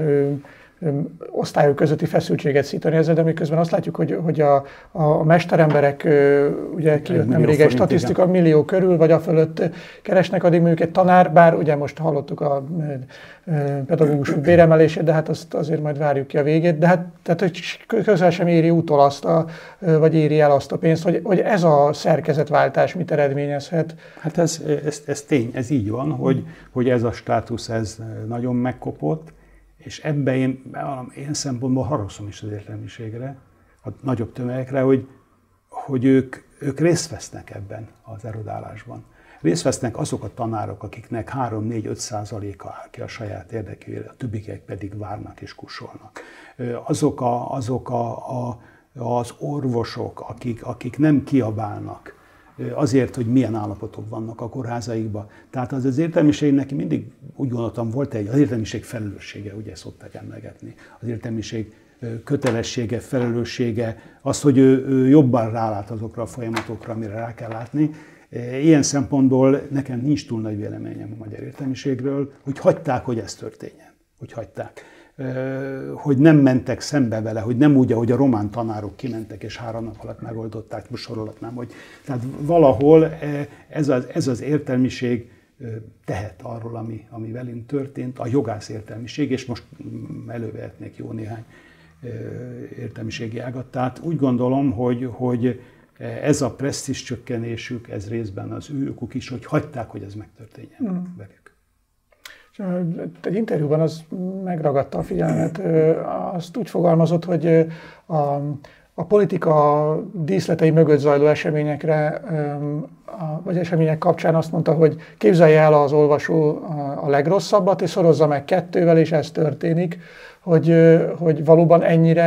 S4: osztályok közötti feszültséget szítani ezzel, de miközben azt látjuk, hogy a mesteremberek, ugye kijött nemrég egy statisztika, millió körül, vagy a fölött keresnek, addig mondjuk egy tanár, bár ugye most hallottuk a pedagógusok béremelését, de hát azt azért majd várjuk ki a végét, de hát tehát, hogy közel sem éri utol azt, vagy éri el azt a pénzt, hogy ez a szerkezetváltás mit eredményezhet.
S3: Hát ez tény, ez így van, hogy ez a státusz ez nagyon megkopott, és ebben én szempontból haragszom is az értelmiségre, a nagyobb tömegekre, hogy ők részt vesznek ebben az erodálásban. Részt vesznek azok a tanárok, akiknek 3-4-5% áll ki a saját érdekére, a többiek pedig várnak és kussolnak. Azok az orvosok, akik nem kiabálnak azért, hogy milyen állapotok vannak a kórházaikban. Tehát az értelmiségnek mindig úgy gondoltam, volt az értelmiség felelőssége, ugye szokták emlegetni. Az értelmiség kötelessége, felelőssége, az, hogy ő jobban rálát azokra a folyamatokra, amire rá kell látni. Ilyen szempontból nekem nincs túl nagy véleményem a magyar értelmiségről, hogy hagyták, hogy ez történjen. Hogy hagyták. Hogy nem mentek szembe vele, hogy nem úgy, ahogy a román tanárok kimentek, és 3 nap alatt megoldották, most sorolhatnám, hogy tehát valahol ez az értelmiség tehet arról, ami velünk történt, a jogász értelmiség, és most elővehetnék jó néhány értelmiségi ágat. Tehát úgy gondolom, hogy ez a presztízs csökkenésük, ez részben az ő okuk is, hogy hagyták, hogy ez megtörténjen velük.
S4: Egy interjúban az megragadta a figyelmet, azt úgy fogalmazott, hogy a politika díszletei mögött zajló eseményekre, vagy események kapcsán azt mondta, hogy képzelje el az olvasó a legrosszabbat, és szorozza meg 2-vel, és ez történik, hogy valóban ennyire,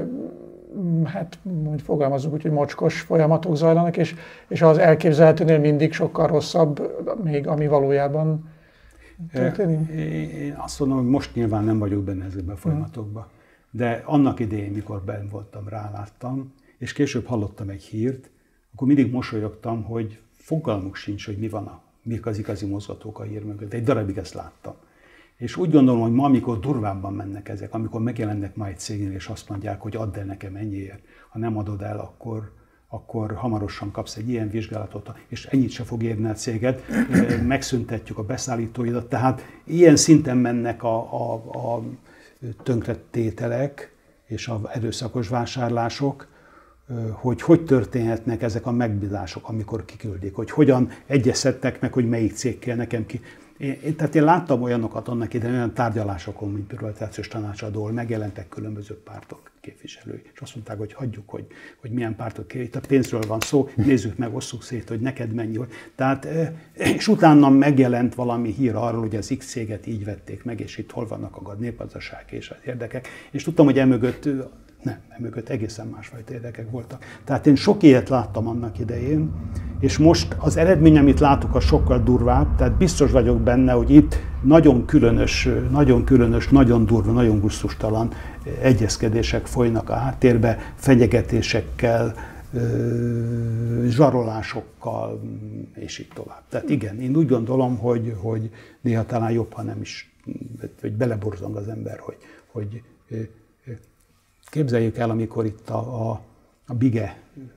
S4: hát úgy fogalmazunk úgy, hogy mocskos folyamatok zajlanak, és az elképzelhetőnél mindig sokkal rosszabb, még ami valójában történik.
S3: Én azt mondom, hogy most nyilván nem vagyok benne ezekben a folyamatokban, de annak idején, mikor benn voltam, ráláttam, és később hallottam egy hírt, akkor mindig mosolyogtam, hogy fogalmuk sincs, hogy mik az igazi mozgatók a hír mögött. Egy darabig ezt láttam. És úgy gondolom, hogy ma, amikor durvábban mennek ezek, amikor megjelennek ma egy cégnél, és azt mondják, hogy add el nekem ennyiért, ha nem adod el, akkor hamarosan kapsz egy ilyen vizsgálatot, és ennyit se fog érni a céged, megszüntetjük a beszállítóidat. Tehát ilyen szinten mennek a tönkretételek és az erőszakos vásárlások, hogy történhetnek ezek a megbízások, amikor kiküldik, hogy hogyan egyeztettek meg, hogy melyik cég kell nekem ki. Tehát én láttam olyanokat annak idején, olyan tárgyalásokon, mint privatizációs tanácsadó, megjelentek különböző pártok képviselői, és azt mondták, hogy hagyjuk, hogy milyen pártok kér. Itt a pénzről van szó, nézzük meg, osszuk szét, hogy neked mennyi. Tehát, és utána megjelent valami hír arról, hogy az X céget így vették meg, és itt hol vannak a népgazdaság és az érdekek. És tudtam, hogy emögött egészen másfajta érdekek voltak. Tehát én sok ilyet láttam annak idején, és most az eredmény, amit látok, a sokkal durvább, tehát biztos vagyok benne, hogy itt nagyon különös, nagyon durva, nagyon gusztustalan egyezkedések folynak a háttérbe, fenyegetésekkel, zsarolásokkal, és így tovább. Tehát igen, én úgy gondolom, hogy néha talán jobb, ha nem is, hogy beleborzong az ember, hogy Képzeljük el, amikor itt a Bige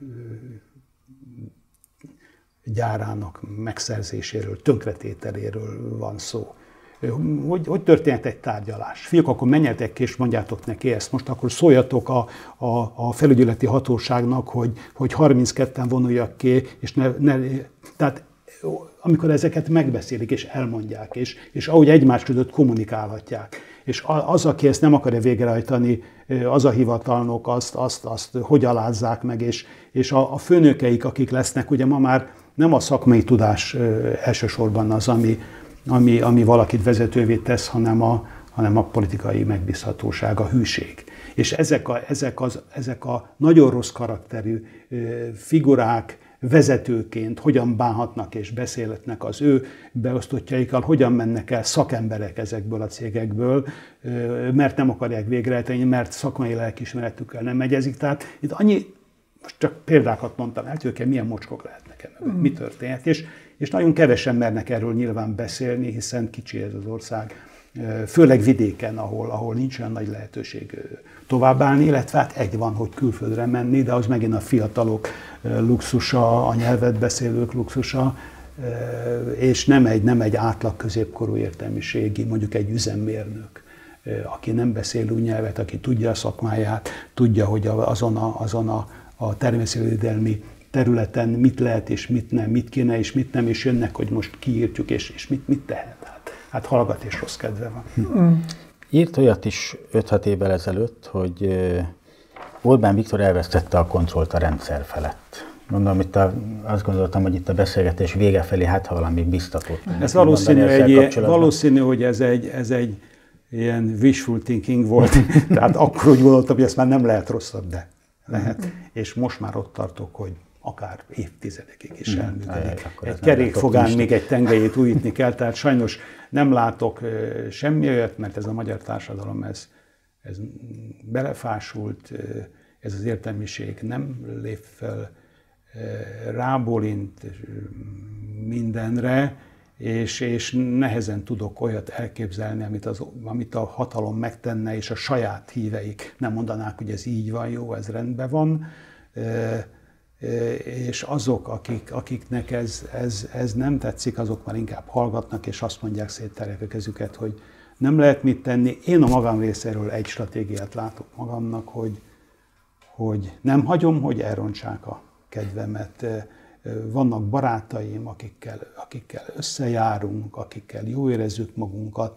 S3: gyárának megszerzéséről, tönkretételéről van szó. Hogy történt egy tárgyalás? Fiúk, akkor menjetek ki és mondjátok neki ezt. Most akkor szóljatok a felügyeleti hatóságnak, hogy 32-en vonuljak ki, és tehát amikor ezeket megbeszélik és elmondják, és ahogy egymás között kommunikálhatják, és az, aki ezt nem akarja végrehajtani, az a hivatalnok, azt hogy alázzák meg, és a főnökeik, akik lesznek, ugye ma már nem a szakmai tudás elsősorban az, ami valakit vezetővé tesz, hanem a politikai megbízhatóság, a hűség. És ezek a nagyon rossz karakterű figurák vezetőként hogyan bánhatnak és beszélhetnek az ő beosztottjaikkal, hogyan mennek el szakemberek ezekből a cégekből, mert nem akarják végrehajtani, mert szakmai lelkiismeretükkel nem egyezik. Tehát itt most csak példákat mondtam el, hogy milyen mocskok lehetnek ebben, mi történhet. És nagyon kevesen mernek erről nyilván beszélni, hiszen kicsi ez az ország, főleg vidéken, ahol nincs olyan nagy lehetőség továbbállni, illetve hát egy van, hogy külföldre menni, de az megint a fiatalok luxusa, a nyelvet beszélők luxusa, és nem egy átlag középkorú értelmiségi, mondjuk egy üzemmérnök, aki nem beszél új nyelvet, aki tudja a szakmáját, tudja, hogy azon a természetvédelmi területen mit lehet és mit nem, mit kéne és mit nem, és jönnek, hogy most kiírtjuk és mit tehet. Hát hallgat és rossz kedve van.
S2: Írt olyat is 5-6 évvel ezelőtt, hogy Orbán Viktor elvesztette a kontrollt a rendszer felett. Mondom, azt gondoltam, hogy itt a beszélgetés vége felé, hát ha valami biztatót.
S3: Ez valószínű, hogy ez egy ilyen wishful thinking volt. Tehát akkor úgy gondoltam, hogy ezt már nem lehet rosszabb, de lehet. És most már ott tartok, hogy akár évtizedekig is elműködik. Egy kerékfogán még egy tengelyét újítni kell, tehát sajnos nem látok semmi olyat, mert ez a magyar társadalom, ez belefásult, ez az értelmiség nem lép fel, rábólint mindenre, és nehezen tudok olyat elképzelni, amit a hatalom megtenne, és a saját híveik nem mondanák, hogy ez így van, jó, ez rendben van, és azok, akiknek ez nem tetszik, azok már inkább hallgatnak, és azt mondják, szétterek a kezüket, hogy nem lehet mit tenni. Én a magam részéről egy stratégiát látok magamnak, hogy nem hagyom, hogy elrontsák a kedvemet. Vannak barátaim, akikkel összejárunk, akikkel jól érezzük magunkat,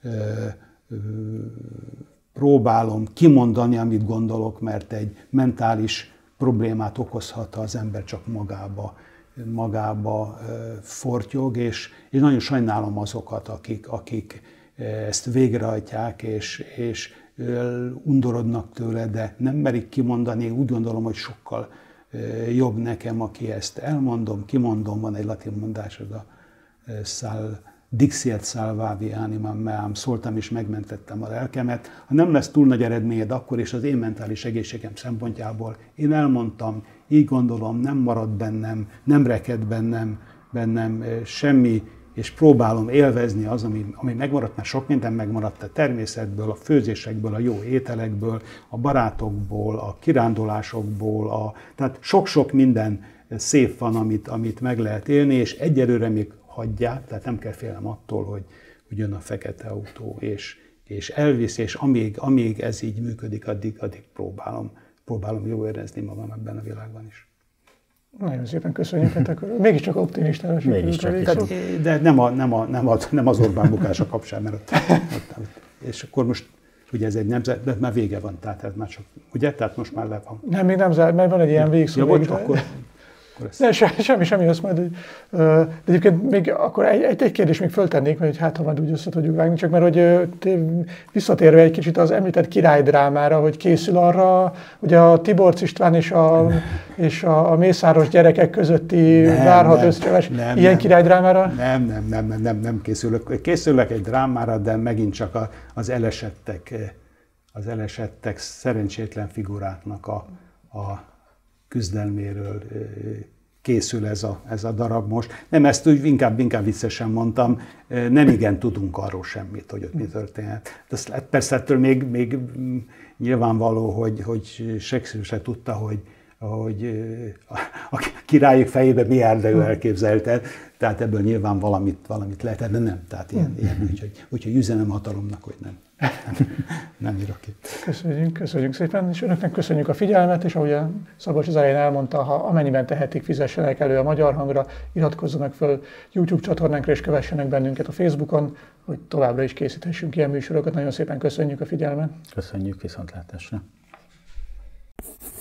S3: próbálom kimondani, amit gondolok, mert egy mentális problémát okozhat, ha az ember csak magába fortyog, és nagyon sajnálom azokat, akik ezt végrehajtják, és undorodnak tőle, de nem merik kimondani. Úgy gondolom, hogy sokkal jobb nekem, aki ezt elmondom, kimondom. Van egy latin mondás, az a dixiet salvavi animam meam, szóltam és megmentettem a lelkemet. Ha nem lesz túl nagy eredményed akkor, és az én mentális egészségem szempontjából én elmondtam, így gondolom, nem marad bennem, nem reked bennem semmi, és próbálom élvezni az, ami megmaradt, mert sok minden megmaradt a természetből, a főzésekből, a jó ételekből, a barátokból, a kirándulásokból, tehát sok-sok minden szép van, amit meg lehet élni, és egyelőre még hagyják, tehát nem kell félnem attól, hogy jön a fekete autó, és elvisz, és amíg ez így működik, addig próbálom jól érezni magam ebben a világban is.
S4: Nagyon szépen köszönjük, hát akkor mégiscsak optimistára sikerült.
S3: De nem az Orbán bukása kapcsán, mert ott, és akkor most ugye ez egy nemzet, de már vége van, tehát ez már csak, ugye? Tehát most már le van.
S4: Nem, még nem zárt, mert van egy ilyen végszó.
S3: Ja, akkor
S4: de semmi, azt majd, de egyébként még akkor egy kérdést még föltennék, mert hát ha majd úgy össze tudjuk vágni, csak mert hogy visszatérve egy kicsit az említett királydrámára, hogy készül arra, ugye a Tiborcs István és a Mészáros gyerekek közötti várható összecsapás, ilyen királydrámára?
S3: Nem készülök. Készülök egy drámára, de megint csak az elesettek szerencsétlen figuráknak a küzdelméről készül ez a darab most. Nem, ezt úgy inkább viccesen mondtam, nem igen tudunk arról semmit, hogy ott mi történhet. Persze ettől még nyilvánvaló, hogy Shakespeare se tudta, hogy a királyok fejébe mi áll, de ő elképzelte, tehát ebből nyilván valamit lehet, de nem. Tehát ilyen úgyhogy üzenem hatalomnak, hogy nem írok ki.
S4: Köszönjük szépen, és önöknek köszönjük a figyelmet, és ahogy a Szabolcs az elején elmondta, ha amennyiben tehetik, fizessenek elő a Magyar Hangra, iratkozzanak föl YouTube csatornánkra, és kövessenek bennünket a Facebookon, hogy továbbra is készíthessünk ilyen műsorokat. Nagyon szépen köszönjük a figyelmet.
S2: Köszönjük, viszontlátásra.